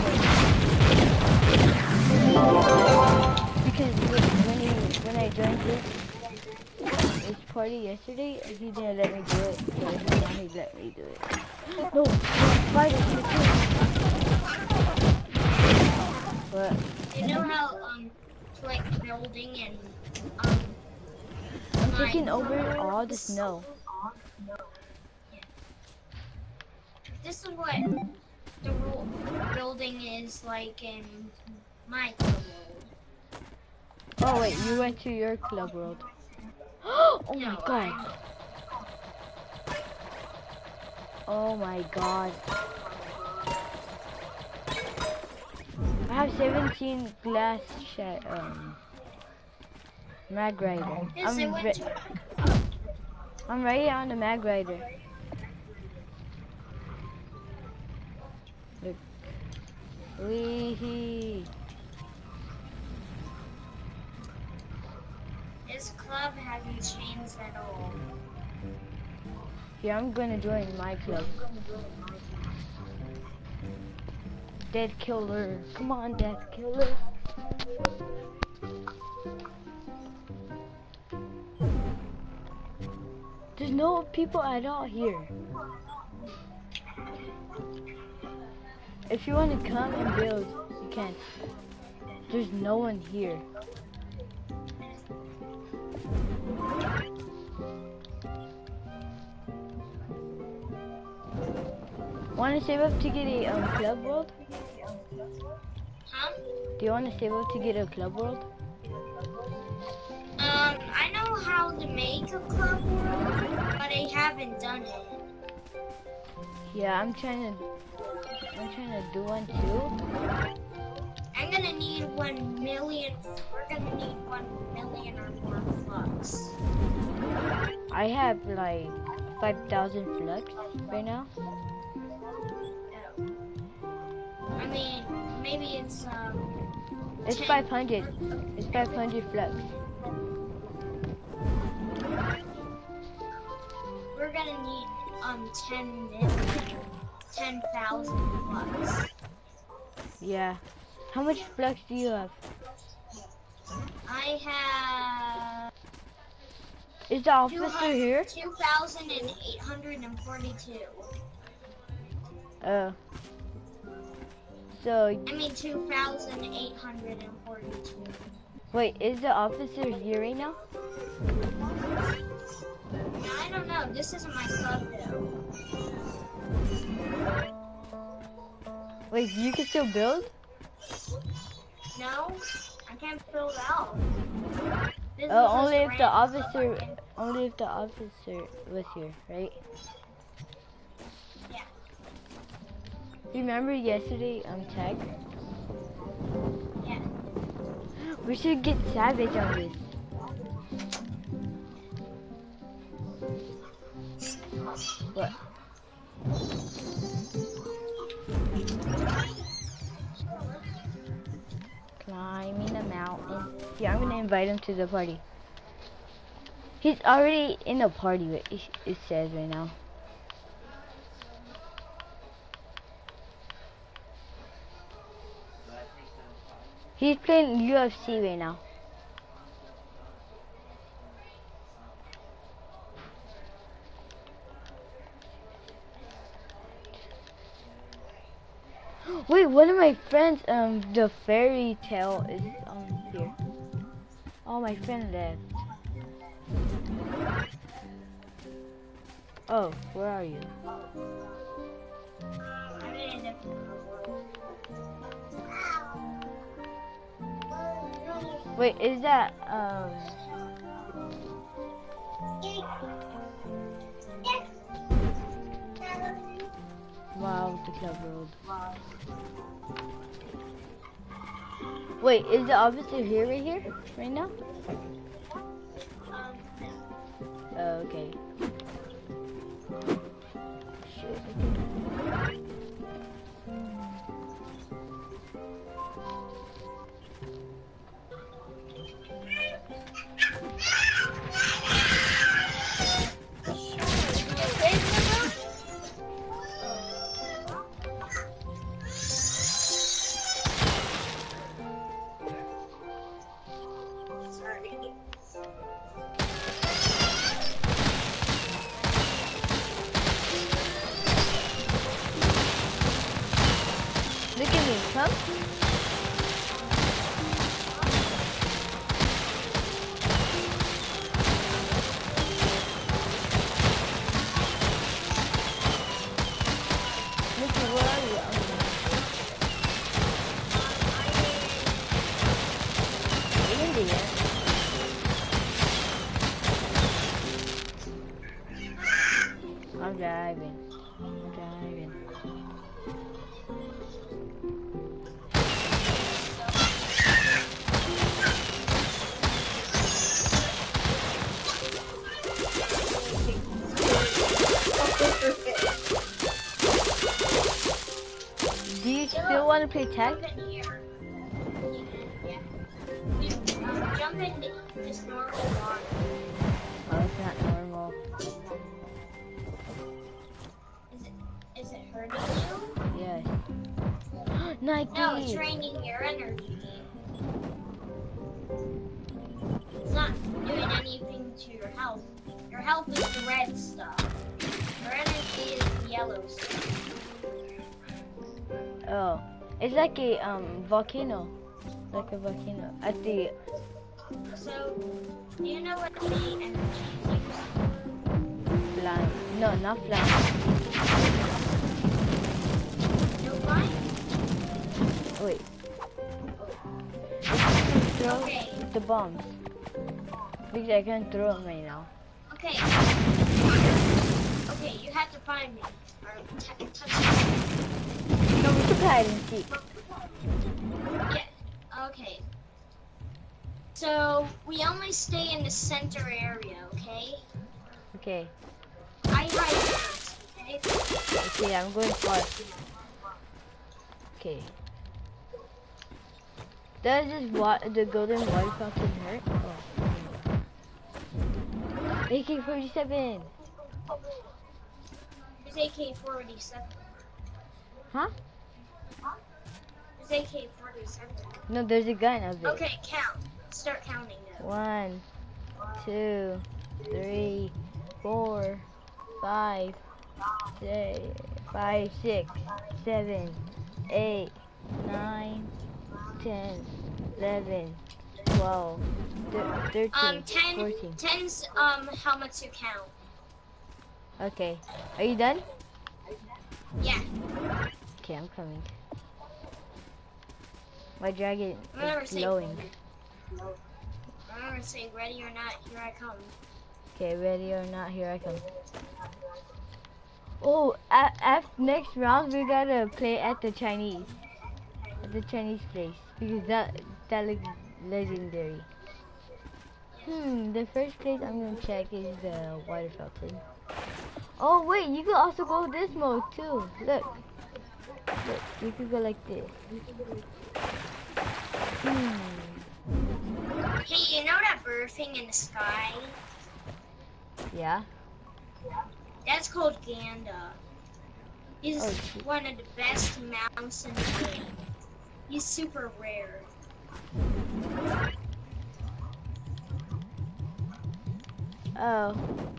S1: one place. Because when I joined his party yesterday, he didn't let me do it. So now he let me do it. No, spider. What?
S2: You know how to like building and
S1: I'm taking over all the snow.
S2: This is what the building is like in my world.
S1: Oh wait, you went to your club world. Oh my god. Oh my god. I have 17 glass mag rider.
S2: Yes, I went to.
S1: I'm right on the mag rider. Look. Wee.
S2: This club hasn't changed at all.
S1: Yeah, I'm gonna join my club. Dead Killer. Come on, Dead Killer. There's no people at all here. If you want to come and build, you can. There's no one here. Want to save up to get a club world?
S2: Huh?
S1: Do you want to save up to get a club world?
S2: I know how to make a club world, but I haven't done it.
S1: Yeah, I'm trying to do one too.
S2: I'm gonna need 1 million. We're gonna need 1 million or more flux.
S1: I have like 5,000 flux right now.
S2: I mean, maybe it's
S1: It's
S2: 10.
S1: 500. It's 500 flux.
S2: We're gonna need 10,000 flux.
S1: Yeah. How much flux do you have?
S2: I have.
S1: Is the officer here?
S2: 2,842.
S1: So
S2: I mean 2,842.
S1: wait, is the officer here right now?
S2: I don't know. This isn't my club though.
S1: Wait, you can still build?
S2: No, I can't build out. This is
S1: Only
S2: just
S1: if the
S2: random
S1: officer,
S2: stuff.
S1: only if the officer was here, right?
S2: Yeah.
S1: Remember yesterday, Tag?
S2: Yeah.
S1: We should get Savage on this. What? Climbing a mountain. Yeah, I'm gonna invite him to the party. He's already in the party, it says right now. He's playing UFC right now. Wait, one of my friends, the fairy tale is here. Oh, my friend left. Oh, where are you? Wait, is that wow, the club world. Wait, is the officer here right now? Oh, okay. Shit. I'm driving. I'm driving. Do you still want to play tag?
S2: Jump in here. Yeah. You, jump in this normal water.
S1: Oh, it's not normal.
S2: Is it hurting you?
S1: Yes. Nike!
S2: No, it's draining your energy. It's not doing anything to your health. Your health is the red stuff. Your energy is the yellow stuff.
S1: Oh, it's like a volcano. Like a volcano. At the
S2: So, do you know what the energy is used for?
S1: flying. No, not flying.
S2: No flying?
S1: Wait. It's to throw
S2: Okay.
S1: the bombs. Because I can't throw them right now.
S2: Okay. Okay, you have to find me. Or touch me.
S1: No, we should play hide and seek.
S2: Yeah. Okay. So we only stay in the center area, okay?
S1: Okay.
S2: I hide first, okay?
S1: Okay, I'm going far. Okay. Does this the golden water fountain hurt? Oh. AK-47.
S2: It's AK-47.
S1: Huh?
S2: It's AK-47.
S1: No, there's a gun of it.
S2: Okay, count. Start counting now.
S1: 1, 2, 3, 4, 5, 6, 7, 8, 9, 10, 11, 12, 13, 14.
S2: 10's how much you count.
S1: Okay. Are you done?
S2: Yeah.
S1: Okay, I'm coming. My dragon
S2: Remember,
S1: is glowing.
S2: Remember, say ready or not, here I come.
S1: Okay, ready or not, here I come. Oh, next round we gotta play at the Chinese place because that looks legendary. The first place I'm gonna check is the water fountain. Oh wait, you can also go this mode too. Look, you could go like this.
S2: Hey, you know that bird thing in the sky?
S1: Yeah.
S2: That's called Ganda. He's
S1: Oh,
S2: one of the best mounts in the game. He's super rare.
S1: Oh.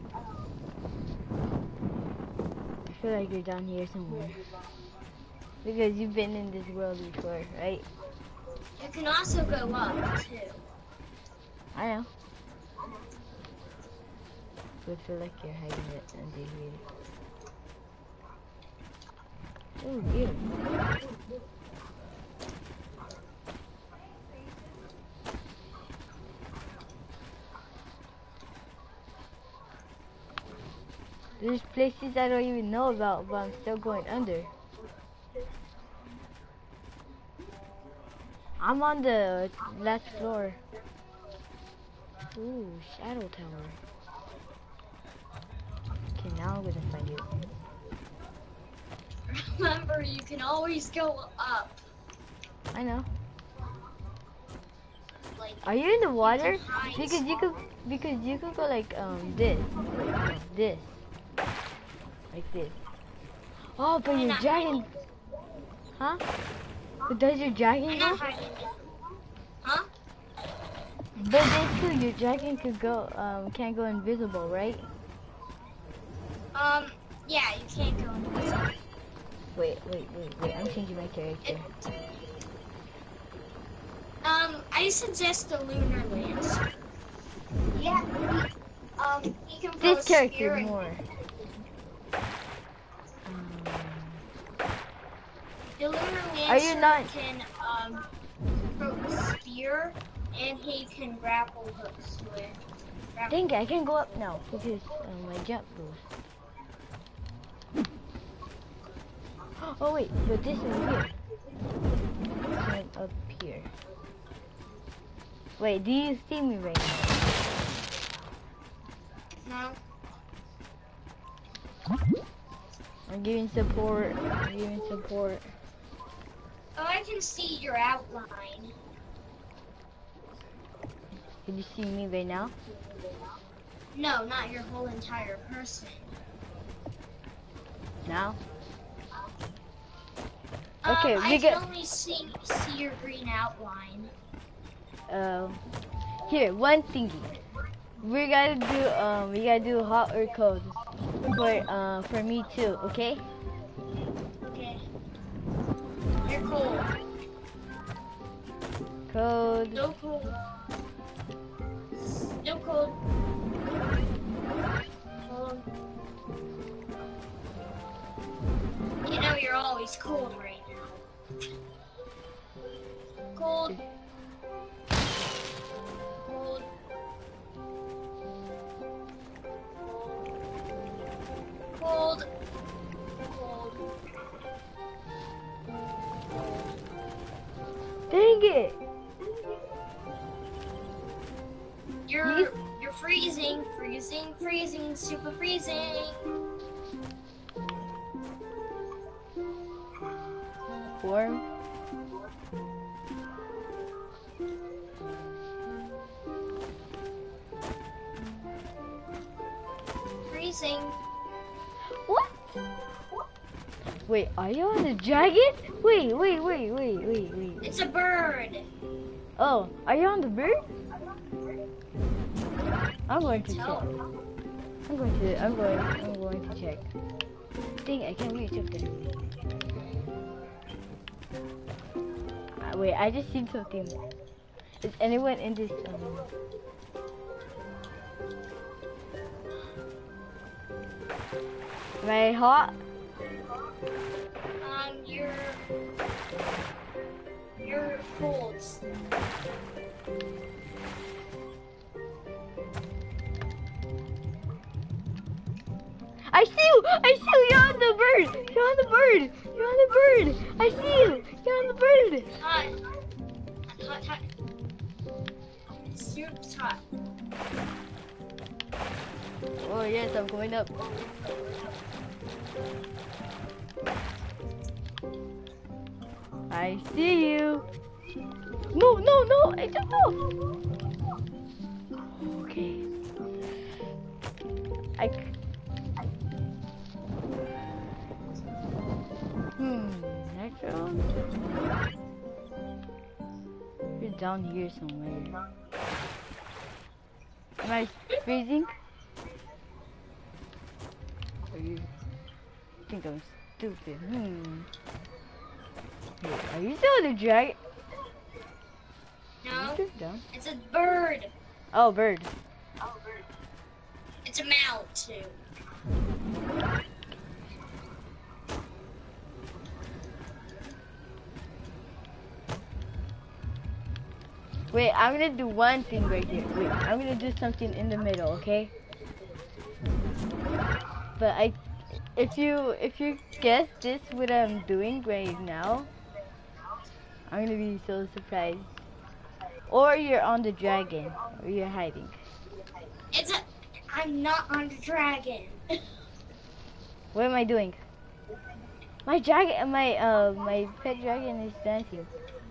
S1: I feel like you're down here somewhere. Because you've been in this world before, right?
S2: You can also go up, too.
S1: I know. I feel like you're hiding it under here. Oh dear. There's places I don't even know about, but I'm still going under. I'm on the last floor. Ooh, Shadow Tower. Okay, now I'm gonna find you.
S2: Remember, you can always go up.
S1: I know.
S2: Like,
S1: Are you in the water?
S2: hide.
S1: Because you could go like this. This. Like this. Oh, but
S2: I'm
S1: your
S2: not
S1: dragon. Huh? But does your
S2: I'm
S1: dragon
S2: not
S1: go?
S2: hiding it. Huh?
S1: But then too, your dragon could go, can't go invisible, right?
S2: Yeah, you can't go invisible.
S1: Wait, I'm changing my character.
S2: I suggest the Lunar Lancer. Yeah, he can throw a
S1: This
S2: spear
S1: character
S2: and-
S1: more.
S2: The Lunar Lancer
S1: Are you not-
S2: can, throw a spear, and he can grapple hooks to it.
S1: Dang it, I can go up now because my jump boost. Oh wait, but this is here. And up here. Wait, do you see me right now?
S2: No.
S1: I'm giving support. I'm giving support.
S2: Oh, I can see your outline.
S1: Can you see me right now?
S2: No, not your whole entire person.
S1: Now? Okay,
S2: I
S1: we
S2: can
S1: get.
S2: only see your green outline.
S1: Here, one thingy. We gotta do hot or cold for me too, okay?
S2: Okay. You're cold.
S1: Cold.
S2: No cold. No cold. Cold. You know you're always cold right now. Cold. Cold. Cold. Cold.
S1: Dang it!
S2: You're freezing, freezing, freezing, super freezing.
S1: Warm.
S2: Freezing.
S1: What? Wait, are you on the dragon? Wait.
S2: It's a bird.
S1: Oh, are you on the bird? I'm going to check.
S2: No.
S1: I'm going to check. Dang, I can't reach up there. Wait, I just seen something. Is anyone in this? Am I hot?
S2: You're cold.
S1: I see you! You're on the bird! You're on the bird! I see you! You're on the bird!
S2: Hot. It's super hot.
S1: Oh yes, I'm going up. I see you! No! I don't know! Okay. Natural? You're down here somewhere. Am I freezing? Or you think I'm stupid? Wait, are you still the dragon?
S2: No,
S1: Down?
S2: it's a bird.
S1: Oh, bird.
S2: It's a mount too.
S1: Wait, I'm gonna do one thing right here. Wait, I'm gonna do something in the middle, okay? But if you guess this what I'm doing right now, I'm gonna be so surprised. Or you're on the dragon, or you're hiding.
S2: I'm not on the dragon.
S1: What am I doing? My dragon, my pet dragon is dancing.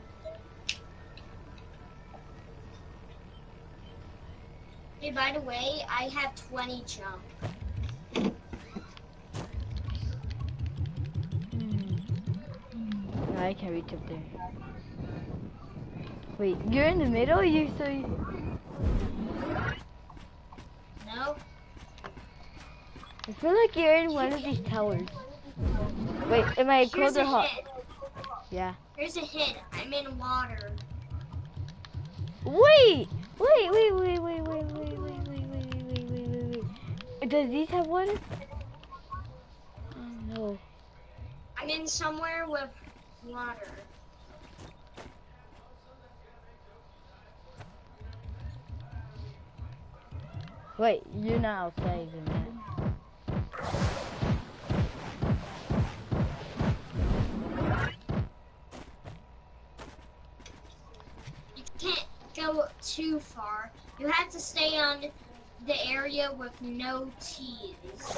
S2: Hey, by the way, I have 20 jump.
S1: No, I can't reach up there. Wait, you're in the middle?
S2: No?
S1: I feel like you're in one of these towers. Wait, am I cold or hot?
S2: Hint.
S1: Yeah.
S2: Here's a hint. I'm in water.
S1: Wait. Does these have water? Oh no.
S2: I'm in somewhere with water.
S1: Wait, you're not outside in that.
S2: too far. You have to stay on the area with no T's.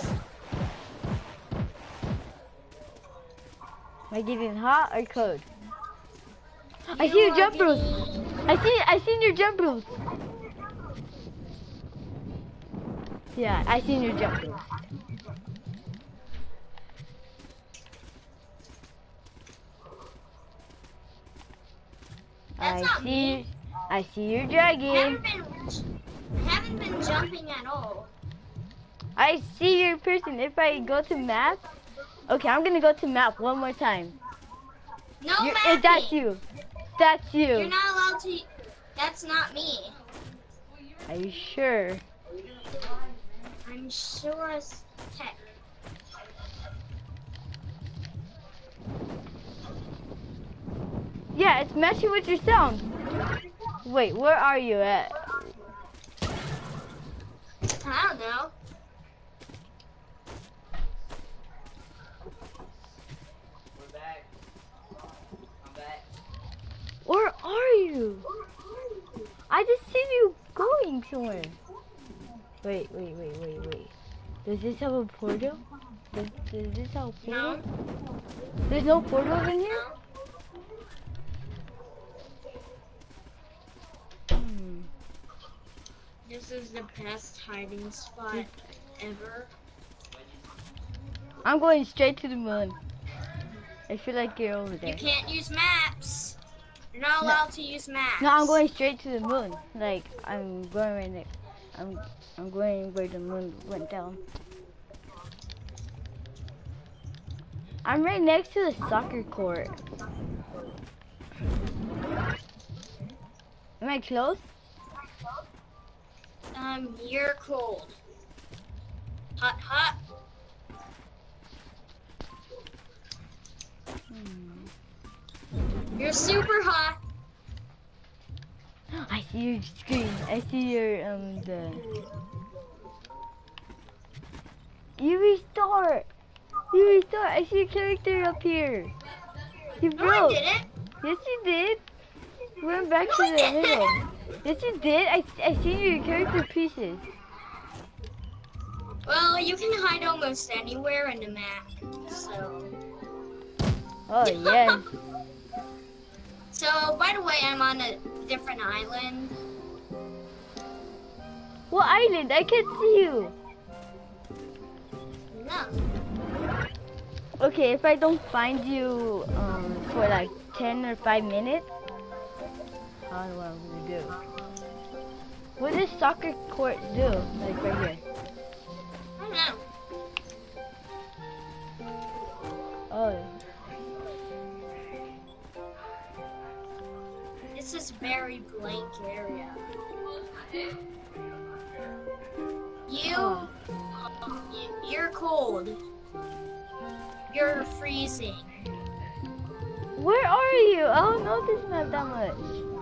S1: Am I getting hot or cold? I see your jump rules. I seen your jump rules. Yeah, I seen your jump rules.
S2: That's not me.
S1: I see your dragon.
S2: Haven't been jumping at all.
S1: I see your person. If I go to map, okay, I'm gonna go to map one more time.
S2: No
S1: If
S2: mapping.
S1: that's you. That's you.
S2: You're not allowed to. That's not me.
S1: Are you sure?
S2: I'm sure as heck.
S1: Yeah, it's messing with your sound. Wait, where are you at?
S2: I don't know.
S3: We're back. I'm back.
S1: Where are you? I just see you going somewhere. Wait. Does this have a portal? Does this have a portal?
S2: No.
S1: There's no portals in here?
S2: No. This is the best hiding spot ever.
S1: I'm going straight to the moon. I feel like you're over
S2: You
S1: there.
S2: can't use maps. You're not allowed to use maps.
S1: No, I'm going straight to the moon. Like, I'm going right there. I'm going where the moon went down. I'm right next to the soccer court. Am I close?
S2: You're cold. Hot, hot. You're super hot.
S1: I see your screen. I see your the. You restart. I see your character up here. You
S2: No, I
S1: broke.
S2: didn't.
S1: Yes, you did. We went back
S2: No,
S1: to
S2: I
S1: the
S2: didn't.
S1: middle. Yes, you did. I see your character pieces.
S2: Well, you can hide almost anywhere in the map. So.
S1: Oh yes.
S2: So, by the way, I'm on a different island.
S1: What island? I can't see you.
S2: No.
S1: Okay, if I don't find you for like 10 or 5 minutes, how do I do? What does soccer court do? Like right here.
S2: I don't know.
S1: Oh.
S2: This is very blank area.
S1: Oh.
S2: You're cold. You're freezing.
S1: Where are you? I don't know this map that much.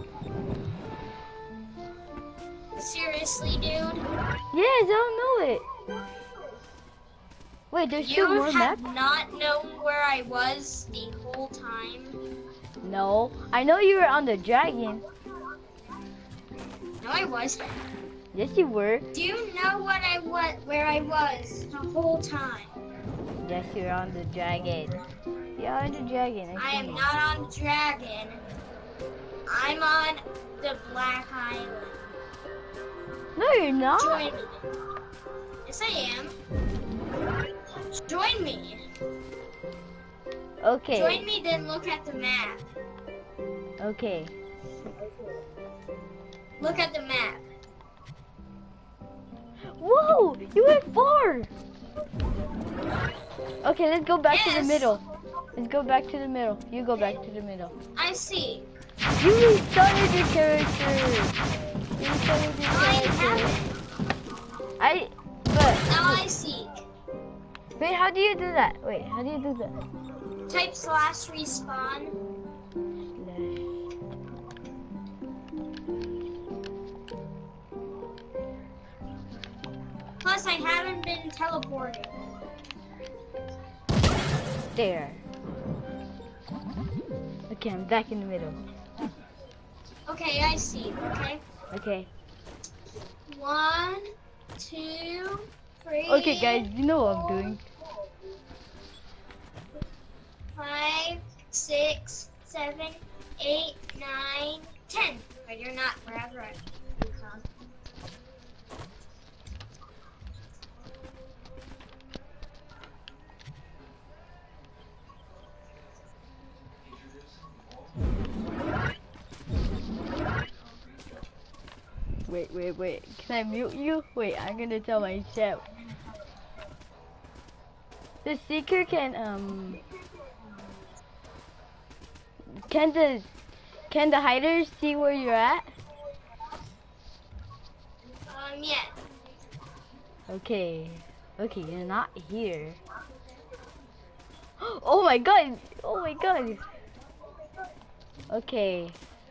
S2: Seriously, dude?
S1: Yes, I don't know it. Wait, there's still
S2: You
S1: more
S2: have
S1: maps?
S2: not known where I was the whole time?
S1: No, I know you were on the dragon.
S2: No, I wasn't.
S1: Yes, you were.
S2: Do you know where I was the whole time?
S1: Yes, you're on the dragon. You're on the dragon.
S2: I
S1: see
S2: am
S1: you.
S2: not on Dragon. I'm on the Black Island.
S1: No, you're not.
S2: Join me. Yes, I am. Join me.
S1: Okay.
S2: Join me, then look at the map.
S1: Okay.
S2: Look at the map.
S1: Whoa! You went far! Okay, let's go back to the
S2: Yes.
S1: middle. Let's go back to the middle. You go back to the middle.
S2: I see.
S1: You restarted your character! You restarted your
S2: I
S1: character.
S2: haven't.
S1: But,
S2: Now I seek.
S1: wait, how do you do that? Wait, how do you do that?
S2: Type /respawn. Plus, I haven't been teleported.
S1: There. Okay, I'm back in the middle.
S2: Okay, I see. Okay.
S1: Okay.
S2: 1, 2, 3.
S1: Okay, guys, you know what I'm doing.
S2: 5, 6, 7, 8, 9, 10. But you're not wherever you come.
S1: Wait. Can I mute you? Wait, I'm gonna tell my chat. The seeker can can the hiders see where you're at?
S2: Yeah.
S1: Okay, you're not here. Oh my god! Okay.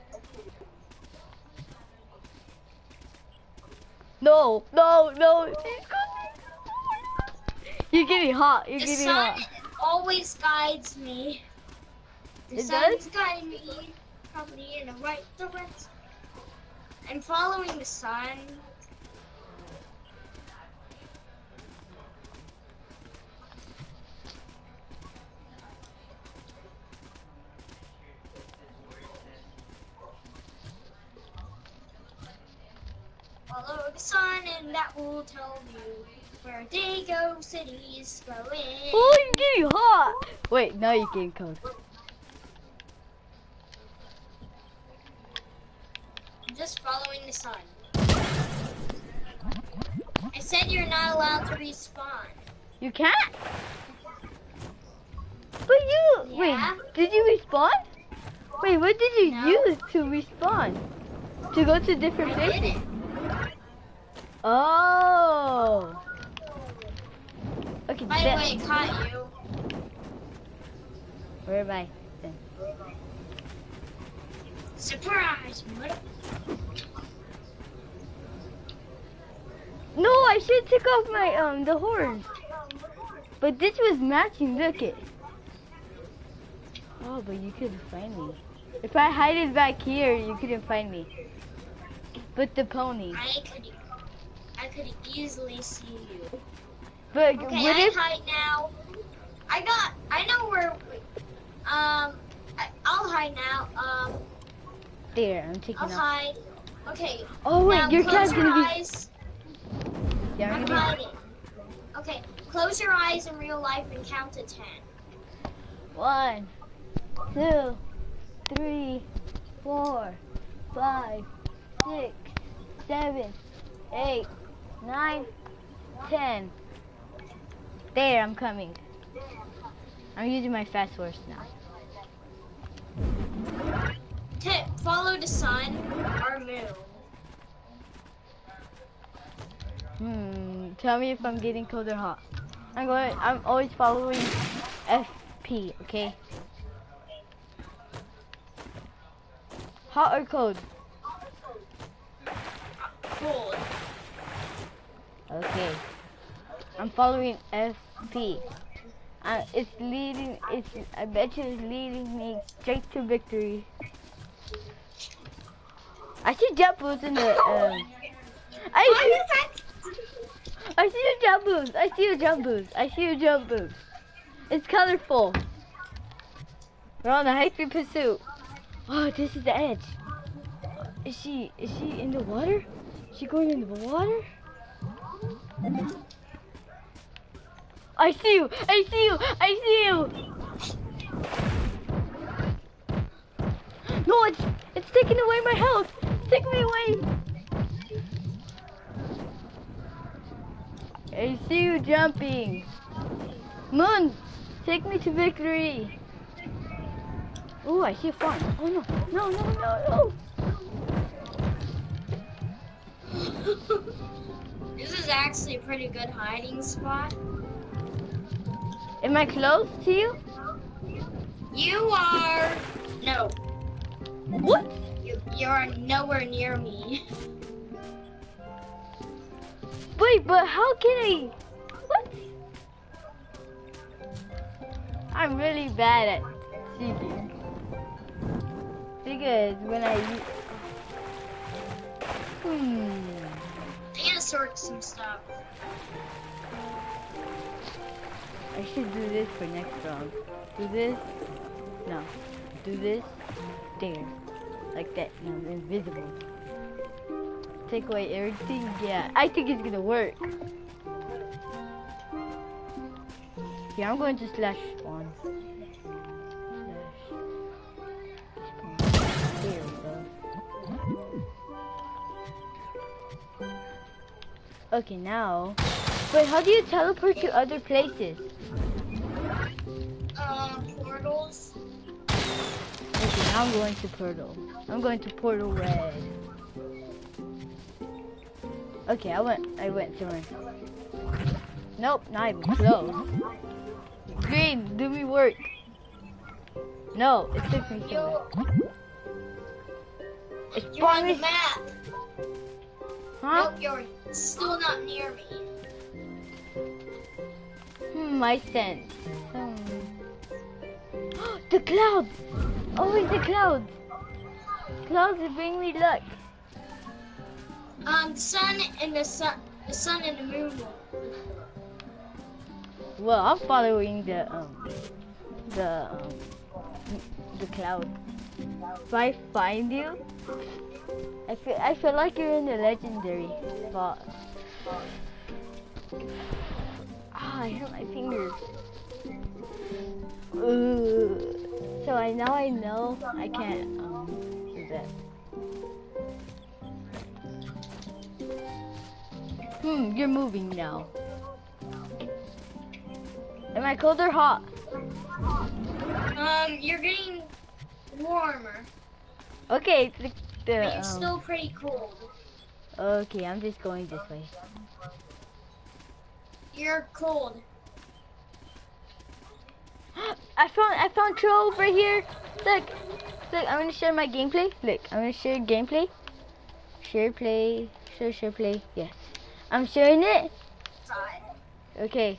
S1: No! He's coming! You're getting hot.
S2: The sun always guides me. The sun's guiding me probably in the right direction. I'm following the sun. Follow the sun and that will tell you where Dago City is going.
S1: Oh, you're getting hot! Wait, now you're getting cold.
S2: I'm just following the sun. I said you're not allowed to respawn.
S1: You can't? But you...
S2: Yeah.
S1: Wait, did you respawn? Wait, what did you use to respawn? To go to different
S2: I
S1: places?
S2: didn't.
S1: Oh. Okay,
S2: By the way, it caught you.
S1: Where am I then?
S2: Surprise!
S1: No, I should take off my the horn. But this was matching. Look it. Oh, but you couldn't find me. If I hide it back here, you couldn't find me. But the pony.
S2: I could easily see you.
S1: But
S2: Okay,
S1: what if?
S2: hide now. I know where. I'll hide now.
S1: There, I'm taking
S2: I'll
S1: off.
S2: hide. Okay.
S1: Oh wait,
S2: now
S1: your
S2: close
S1: cat's
S2: your
S1: gonna
S2: eyes.
S1: be. Yeah,
S2: I'm hiding. Okay, close your eyes in real life and count to 10.
S1: 1, 2, 3, 4, 5, 6, 7, 8, 9, 10. There, I'm coming. I'm using my fast horse now.
S2: Tip, follow the sun or moon.
S1: Tell me if I'm getting cold or hot. I'm always following FP, okay? Hot or cold?
S2: Cold.
S1: Okay. I'm following FP. It's leading. I bet you it's leading me straight to victory. I see jet boots in the. I see your jump boots. I see your jump boots. It's colorful. We're on a high-speed pursuit. Oh, this is the edge. Is she in the water? Is she going into the water? I see you. No, it's taking away my health. It's taking me away. I see you jumping. Moon, take me to victory. Oh, I see a farm. Oh no.
S2: This is actually a pretty good hiding spot.
S1: Am I close to you?
S2: You are... No.
S1: What?
S2: You're nowhere near me.
S1: Wait, but how can I... What? I'm really bad at seeking. Because when I...
S2: I gotta sort some stuff.
S1: I should do this for next round. Do this. No. Do this. There. Like that. No, invisible. Take away everything. Yeah, I think it's gonna work. Yeah, I'm going to slash spawn. There we go. Okay, now. Wait, how do you teleport to other places?
S2: Portals.
S1: Okay, now I'm going to Portal. I'm going to Portal Red. Okay, I went somewhere. Nope, not even close. Green, do me work. No, it took me somewhere. It's
S2: You're on the
S1: spawning.
S2: map.
S1: Huh?
S2: Nope, you're still not near me.
S1: My sense. The clouds! Always the clouds! Clouds bring me luck.
S2: The sun and the moon.
S1: Well, I'm following the cloud. If I find you, I feel like you're in the legendary spot. I hurt my fingers. So now I know I can't do that. You're moving now. Am I cold or hot?
S2: You're getting warmer,
S1: Okay,
S2: but you're still pretty cold.
S1: okay, I'm just going this way.
S2: You're cold.
S1: I found trove right here. Look, I'm gonna share my gameplay. Look, I'm gonna share gameplay. Share play. Share play. Yes, I'm sharing it. Okay.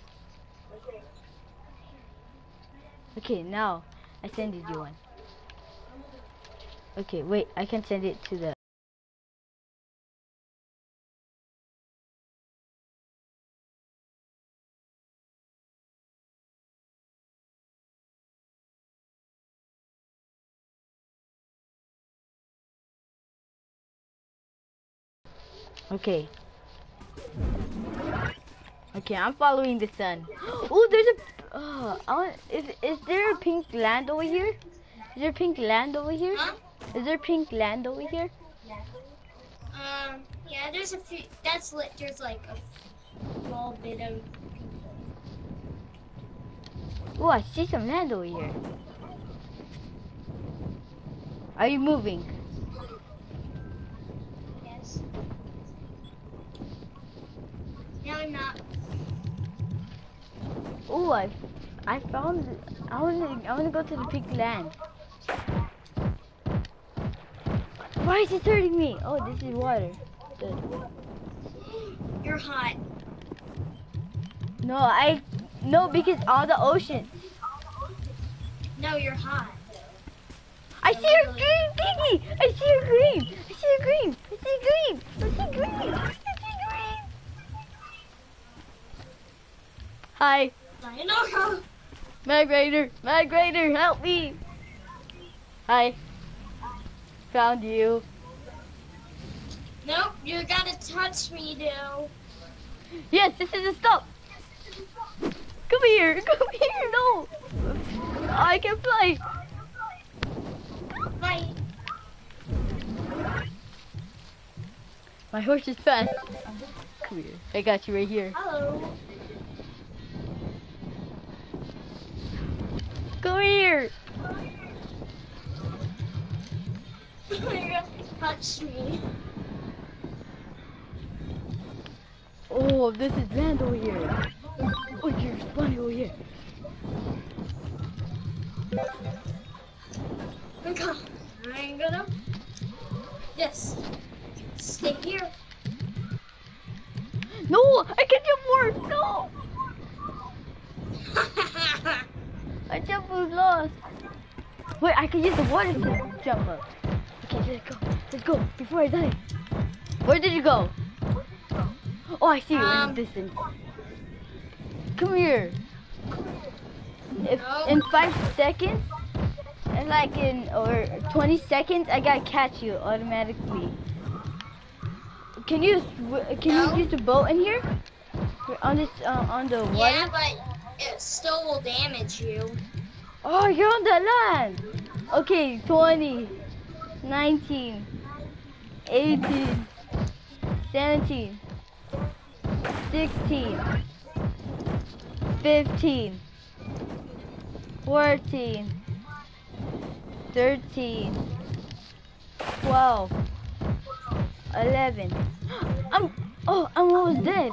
S1: Okay, now I send you one. Okay, wait, I can send it to the. Okay. Okay, I'm following the sun. Oh, there's a. Is there a pink land over here? Is there pink land over here?
S2: Huh?
S1: Is there pink land over here?
S2: Yeah, there's a few. There's like a small bit of.
S1: Oh, I see some land over here. Are you moving?
S2: Yes. No, I'm not.
S1: Oh, I found. I wanna go to the pink land. Why is it hurting me? Oh, this is water. Good.
S2: You're hot.
S1: No, because all the ocean.
S2: No, you're hot.
S1: I see a green thingy. I see a green. I see a green. I see green. I see green. I see green. Hi,
S2: Sayonara.
S1: Migrator, help me. Hi. Found you.
S2: Nope, you gotta touch me, though.
S1: Yes, this is a stop. Come here. No. I can fly.
S2: Bye.
S1: My horse is fast. Come here. I got you right here.
S2: Hello.
S1: Come here.
S2: You gotta touch me.
S1: Oh, this is land over here. Oh, you're spawning over here.
S2: I'm gonna. Yes. Stay here.
S1: No, I can jump more. No. My jump was lost. Wait, I can use the water to jump up. Okay, let's go. Let's go before I die. Where did you go? Oh, I see you in the distance. Come here. If in 5 seconds, and like or 20 seconds, I gotta catch you automatically. Can you use the boat in here? On this on the water?
S2: Yeah, but it still will damage you.
S1: Oh, you're on the land. Okay, 20, 19, 18, 17, 16, 15, 14, 13, 12, 11. I'm almost dead.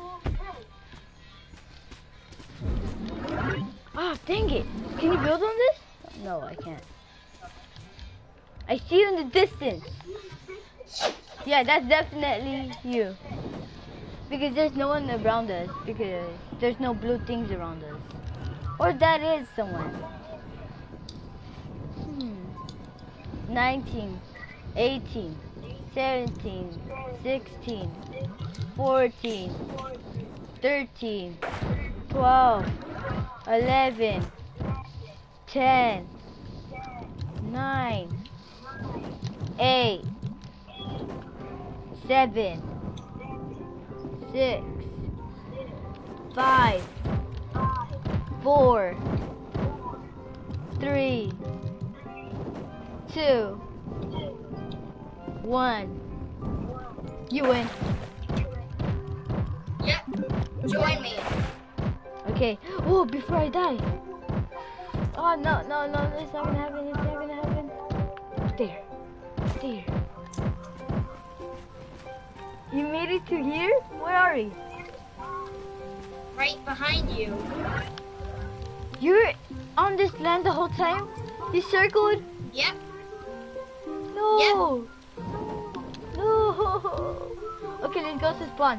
S1: Ah, dang it. Can you build on this? No, I can't. I see you in the distance. Yeah, that's definitely you. Because there's no one around us. Because there's no blue things around us. Or that is someone. 19, 18, 17, 16, 14, 13, 12, 11, 10, 9, 8, 7, 6, 5, 4, 3, 2, 1. You win.
S2: Yep. Join me.
S1: Okay. Oh, before I die. Oh, no, it's not gonna happen, it's not gonna happen. There. You made it to here? Where are we?
S2: Right behind you.
S1: You're on this land the whole time? You circled?
S2: Yep.
S1: No.
S2: Yep.
S1: No. Okay, let's go to spawn.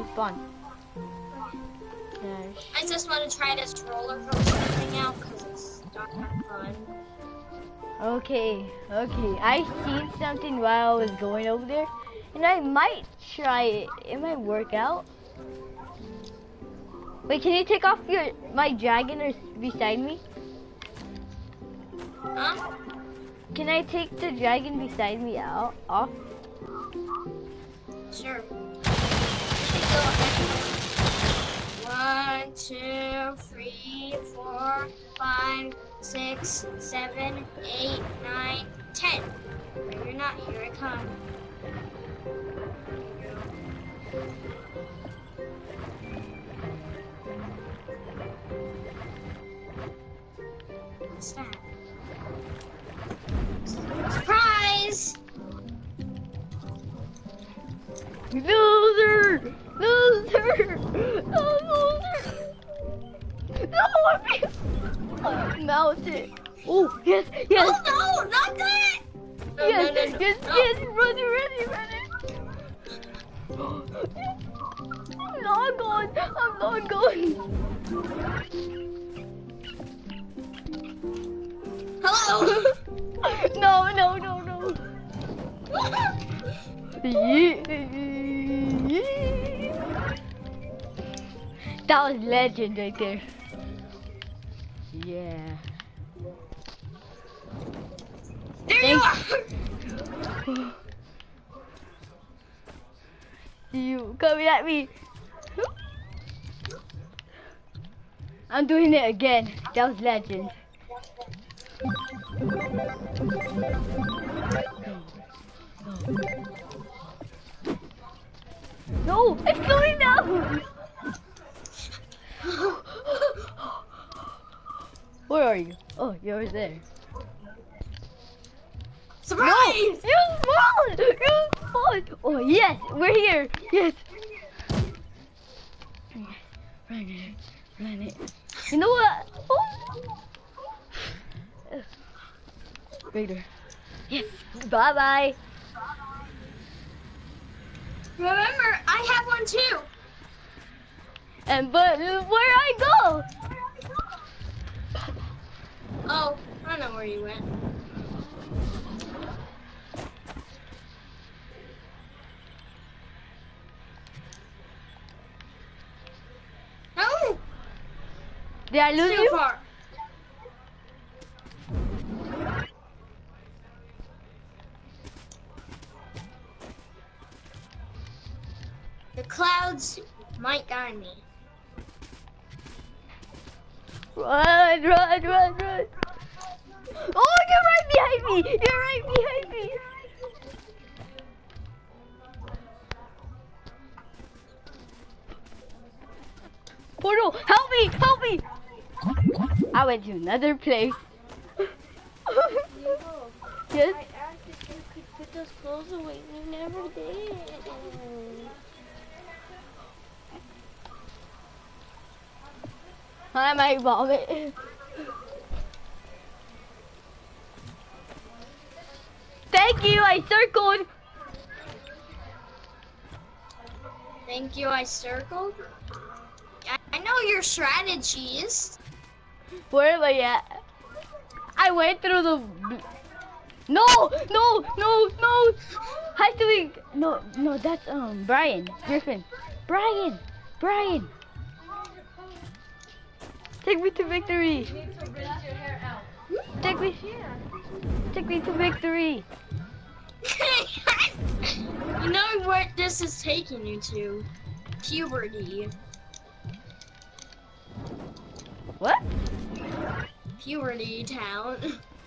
S1: Dash.
S2: I just want to try this roller coaster thing out because it's not fun.
S1: Okay. I seen something while I was going over there, and I might try it. It might work out. Wait, can you take off my dragon or beside me?
S2: Huh?
S1: Can I take the dragon beside me off?
S2: Sure. 1, 2, 3, 4, 5, 6, 7, 8, 9, 10. No, you're not. Here I come. What's that? Surprise!
S1: Loser! No, I'm melted. Oh, yes.
S2: Oh no, not that! No,
S1: Yes,
S2: no.
S1: run it. I'm not going.
S2: Hello!
S1: No. That was legend right there. Yeah.
S2: There you are!
S1: You coming at me? I'm doing it again. That was legend. No, it's going down. Where are you? Oh, you're over there.
S2: Surprise!
S1: No, you spawned. Oh yes, we're here. Yes. Run it. You know what? Oh. Raider. Yes. Bye.
S2: Remember, I have one too.
S1: But where I go?
S2: Oh, I know where you went.
S1: Did I lose
S2: Too
S1: you?
S2: far. The clouds might guide me.
S1: Run, run, run, run. Oh, you're right behind me. You're right behind me. Portal, help me, help me. I went to another place.
S4: Diego,
S1: Yes?
S4: I asked if you could put those clothes away. You never did.
S1: I might vomit. Thank you, I circled.
S2: Thank you, I circled. I know your strategies.
S1: Where am I at? I went through the... No, no, no, no. Hi, doing? No, no, that's Brian Griffin. Brian. Take me to victory.
S3: You need to rinse your hair out.
S1: Take me to victory.
S2: You know what this is taking you to? Puberty.
S1: What?
S2: Puberty town.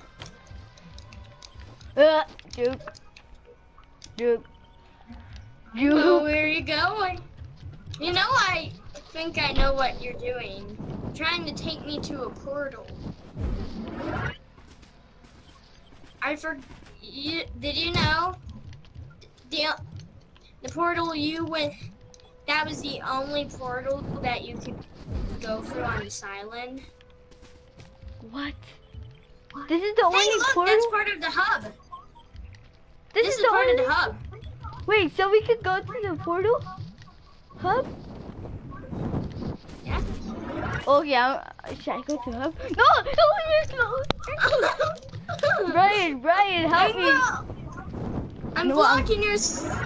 S1: Juke.
S2: Oh, where are you going? You know, I think I know what you're doing. Trying to take me to a portal. Did you know? The portal you went, that was the only portal that you could go through on this island.
S1: What? This is the
S2: Hey,
S1: only
S2: look,
S1: portal?
S2: that's part of the hub.
S1: This
S2: This
S1: is
S2: is
S1: the
S2: part
S1: only...
S2: of the hub.
S1: Wait, so we could go to the portal? Hub?
S2: Yeah.
S1: Okay, should I go to hub? No, you're close. Brian, help me.
S2: I'm
S1: No,
S2: blocking your.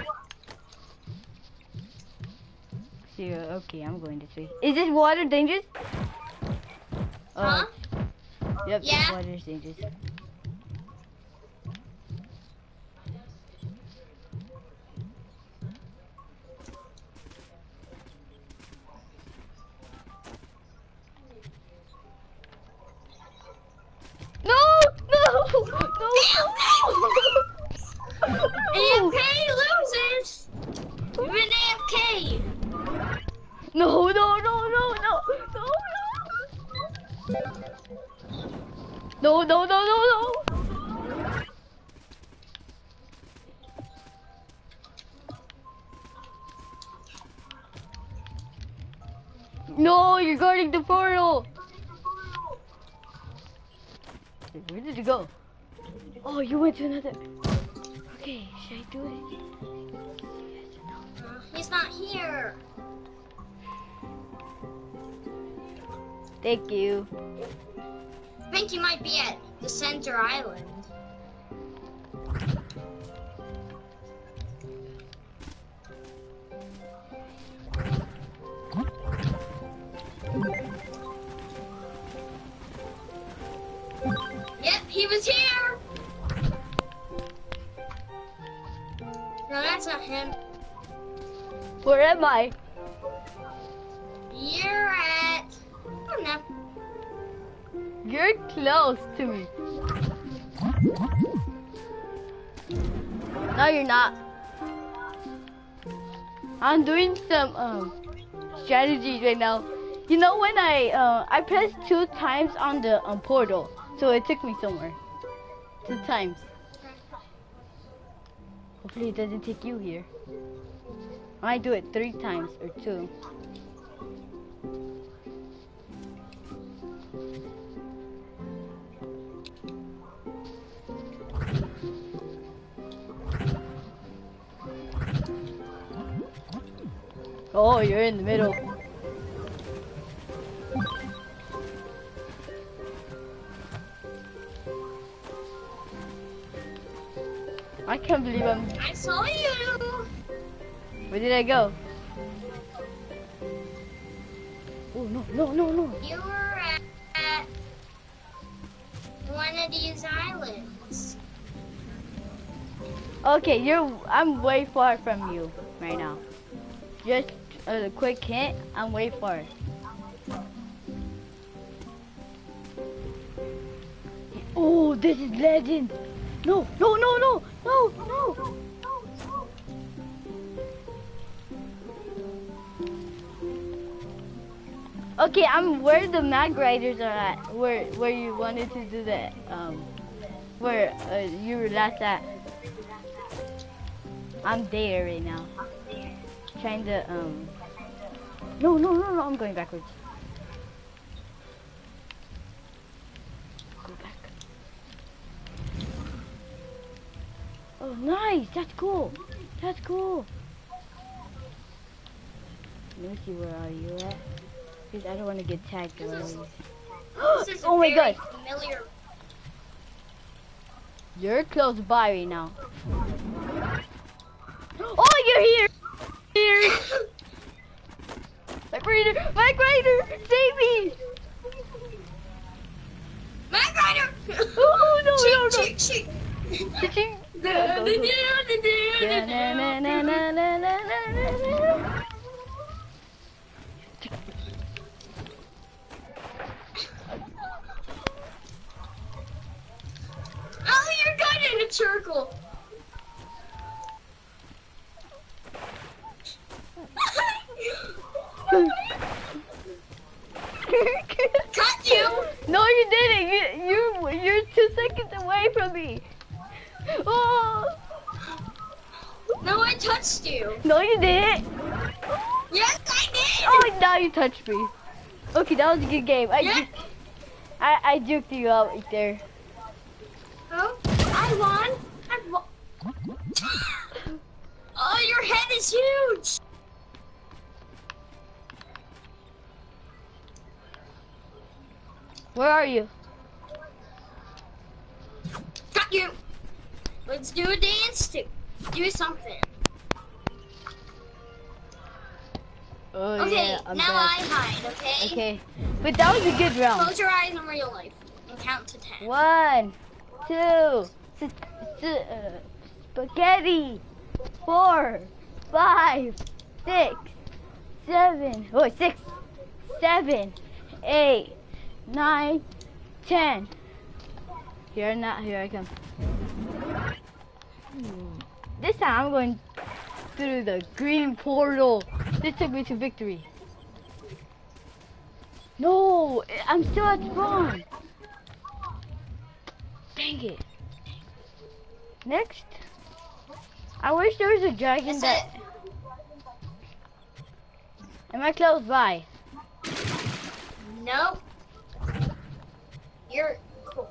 S1: Okay, I'm going this way. Is this water dangerous?
S2: Huh?
S1: Yep,
S2: Yeah.
S1: this water is dangerous. No!
S2: AFK losers! You've been AFK!
S1: No! No, you're guarding the portal! Where did you go? Oh, you went to another... Okay, should I do it? Yes or no?
S2: He's not here!
S1: Thank you.
S2: I think he might be at the center island. Yep, he was here! No, that's not him.
S1: Where am I?
S2: You're at... I don't know.
S1: You're close to me. No, you're not. I'm doing some strategies right now. You know when I pressed 2 times on the portal, so it took me somewhere. 2 times. Hopefully it doesn't take you here. I do it 3 times or 2. Oh, you're in the middle. I can't believe
S2: I saw you!
S1: Where did I go? Oh, no.
S2: You were
S1: Okay, I'm way far from you right now. Just a quick hint, I'm way far. Oh, this is legend. No, no, no, no, no, no. Okay, I'm where the Mag Riders are at. Where you wanted to do that. Where you were last at. I'm there right now. Trying to No, no, no, no. I'm going backwards. Go back. Oh, nice. That's cool. That's cool. Let me see where are you at. Because I don't want to get tagged.
S2: This is
S1: Oh my
S2: very
S1: god.
S2: familiar.
S1: You're close by right now. Oh, you're here! Here! Mike Ryder! Save me!
S2: Mag Rider!
S1: Oh, no, no, no.
S2: Cheat, cheat,
S1: Cha-ching.
S2: cheat. Oh, you're kind in a circle. Cut you!
S1: No, you didn't. You're 2 seconds away from me. Oh!
S2: No, I touched you.
S1: No, you didn't.
S2: Yes, I did.
S1: Oh, now you touched me. Okay, that was a good game. I juked you out right there.
S2: Oh, I won. Oh, your head is huge.
S1: Where are you?
S2: Got you. Let's do a dance too. Do something.
S1: Oh
S2: Okay,
S1: yeah, I'm
S2: now
S1: back.
S2: I hide, okay?
S1: Okay, but that was a good round.
S2: Close your eyes in real life and count to 10.
S1: 1, 2, spaghetti. 4, 5, 6, 7. Oh, 6, 7, 8, 9, 10. Here I come. This time I'm going through the green portal. This took me to victory. No, I'm still at spawn. Dang it. Next. I wish there was a dragon
S2: That's
S1: that... Am I close by?
S2: Nope. You're cool.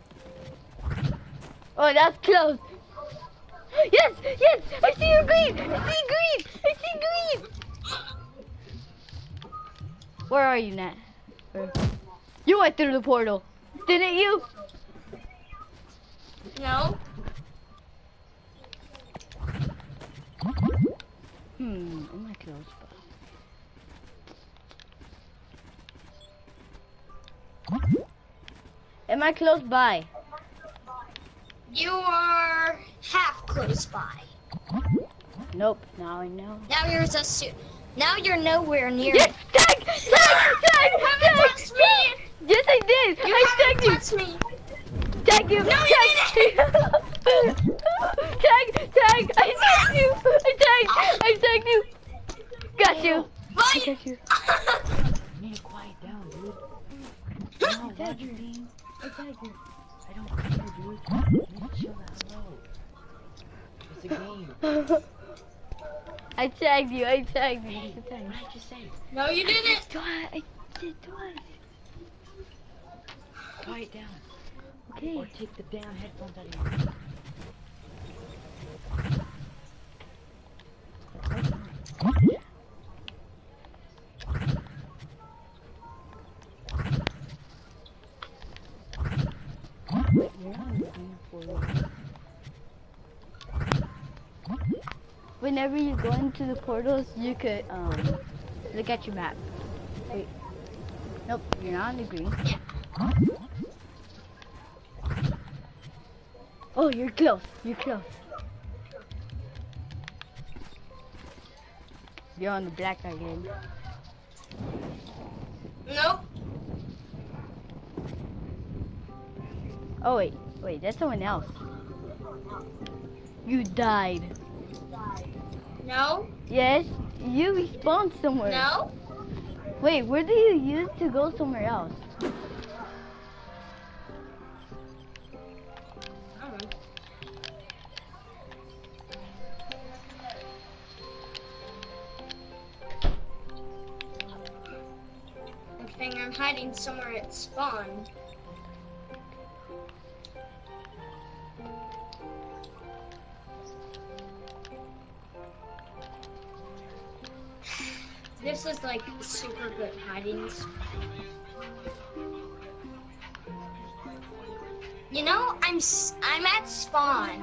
S1: Oh, that's close. Yes, yes, I see your green. I see green. I see green. Where are you, Nat? Where? You went through the portal, didn't you?
S2: No.
S1: Am I close by? Am I close by?
S2: You are half close by.
S1: Nope. Now I know.
S2: Now you're just now you're nowhere near.
S1: Yes, tag, tag, tag,
S2: You haven't
S1: tag,
S2: touched me.
S1: Yes, I did.
S2: You
S1: I
S2: haven't
S1: tagged you.
S2: touched me.
S1: Tag you.
S2: No,
S1: tag.
S2: you
S1: Tag, tag. I tagged you. I tagged you. Got you. I
S2: Bye.
S1: got you.
S5: You need to quiet down, dude. No, Roger. I tagged you. I don't care, dude. You need to chill out low. It's a game.
S1: I tagged you. I tagged you.
S5: Hey, what did I just say?
S2: No, you didn't.
S1: Twice. I did twice.
S5: Quiet down.
S1: Okay.
S5: Or take the damn headphones out of your ear.
S1: Wait, you're not looking for it. Whenever you go into the portals, you could look at your map. Wait. Nope, you're not on the green. Oh, you're close. You're close. You're on the black again.
S2: Nope.
S1: Oh wait, that's someone else. You died.
S2: No.
S1: Yes, you respawned somewhere.
S2: No.
S1: Wait, where do you use to go somewhere else?
S2: I don't know. I think I'm hiding somewhere at spawn. This is like super good hiding spot. You know, I'm at spawn.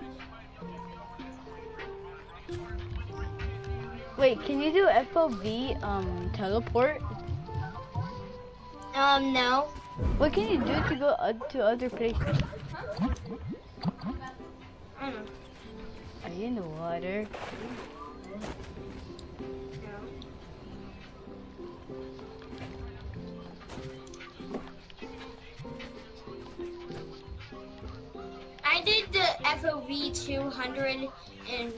S1: Wait, can you do FOV teleport?
S2: No.
S1: What can you do to go to other places?
S2: I don't know.
S1: Are you in the water?
S2: I did the FOV 200 and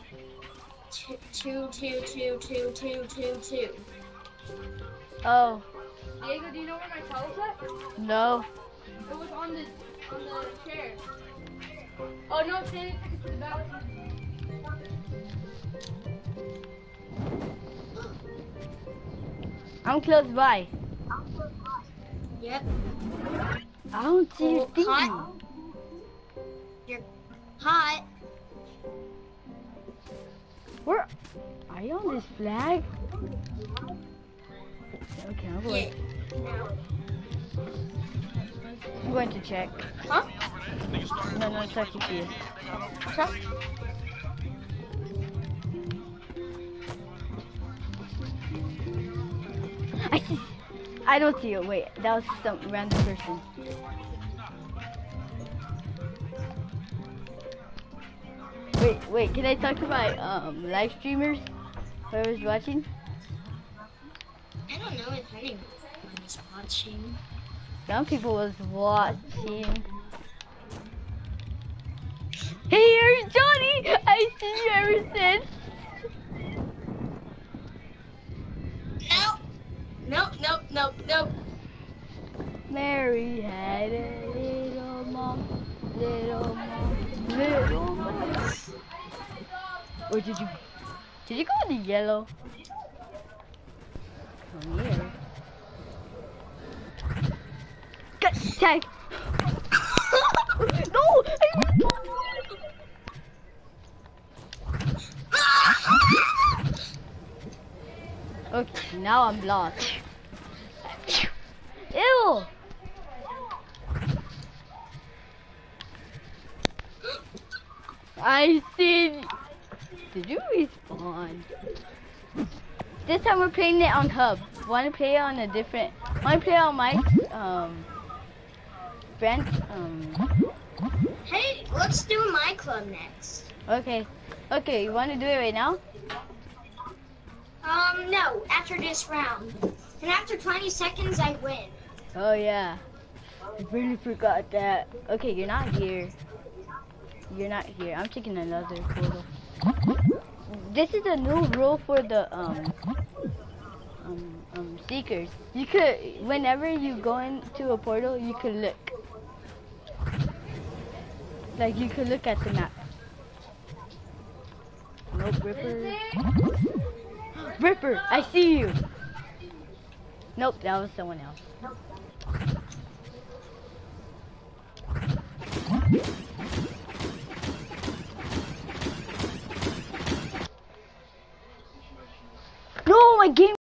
S2: 2222222.
S1: Oh,
S3: Diego, do you know where my towel's at?
S1: no.
S3: It was on the chair. Oh no, Danny took it to the balcony.
S1: I'm close by.
S2: Yep.
S1: I don't see your thing.
S2: Hot. You're hot.
S1: Where are you on this flag? Okay, I'm going. I'm going to check.
S2: Huh?
S1: No, it's actually here.
S2: Huh?
S1: I see. I don't see it. Wait, that was some random person. Wait, can I talk to my live streamers? Whoever's watching?
S2: I don't know if anyone is watching.
S1: Some people was watching. Hey, here's Johnny! I see you ever since.
S2: Nope.
S1: Mary had a little mom. Or did you go in the yellow? Come here. Tag. No! Okay, now I'm lost. Ew! I see. Did you respawn? This time we're playing it on hub. Want to play it on a different? Want to play on my friend?
S2: Hey, let's do my club next.
S1: Okay. You want to do it right now?
S2: No, after this round. And after 20 seconds, I win.
S1: Oh yeah. I really forgot that. Okay, you're not here. I'm taking another portal. This is a new rule for the seekers. You could, whenever you go into a portal, you could look. Like you could look at the map. Nope, Ripper. Ripper, I see you. Nope, that was someone else. No, my game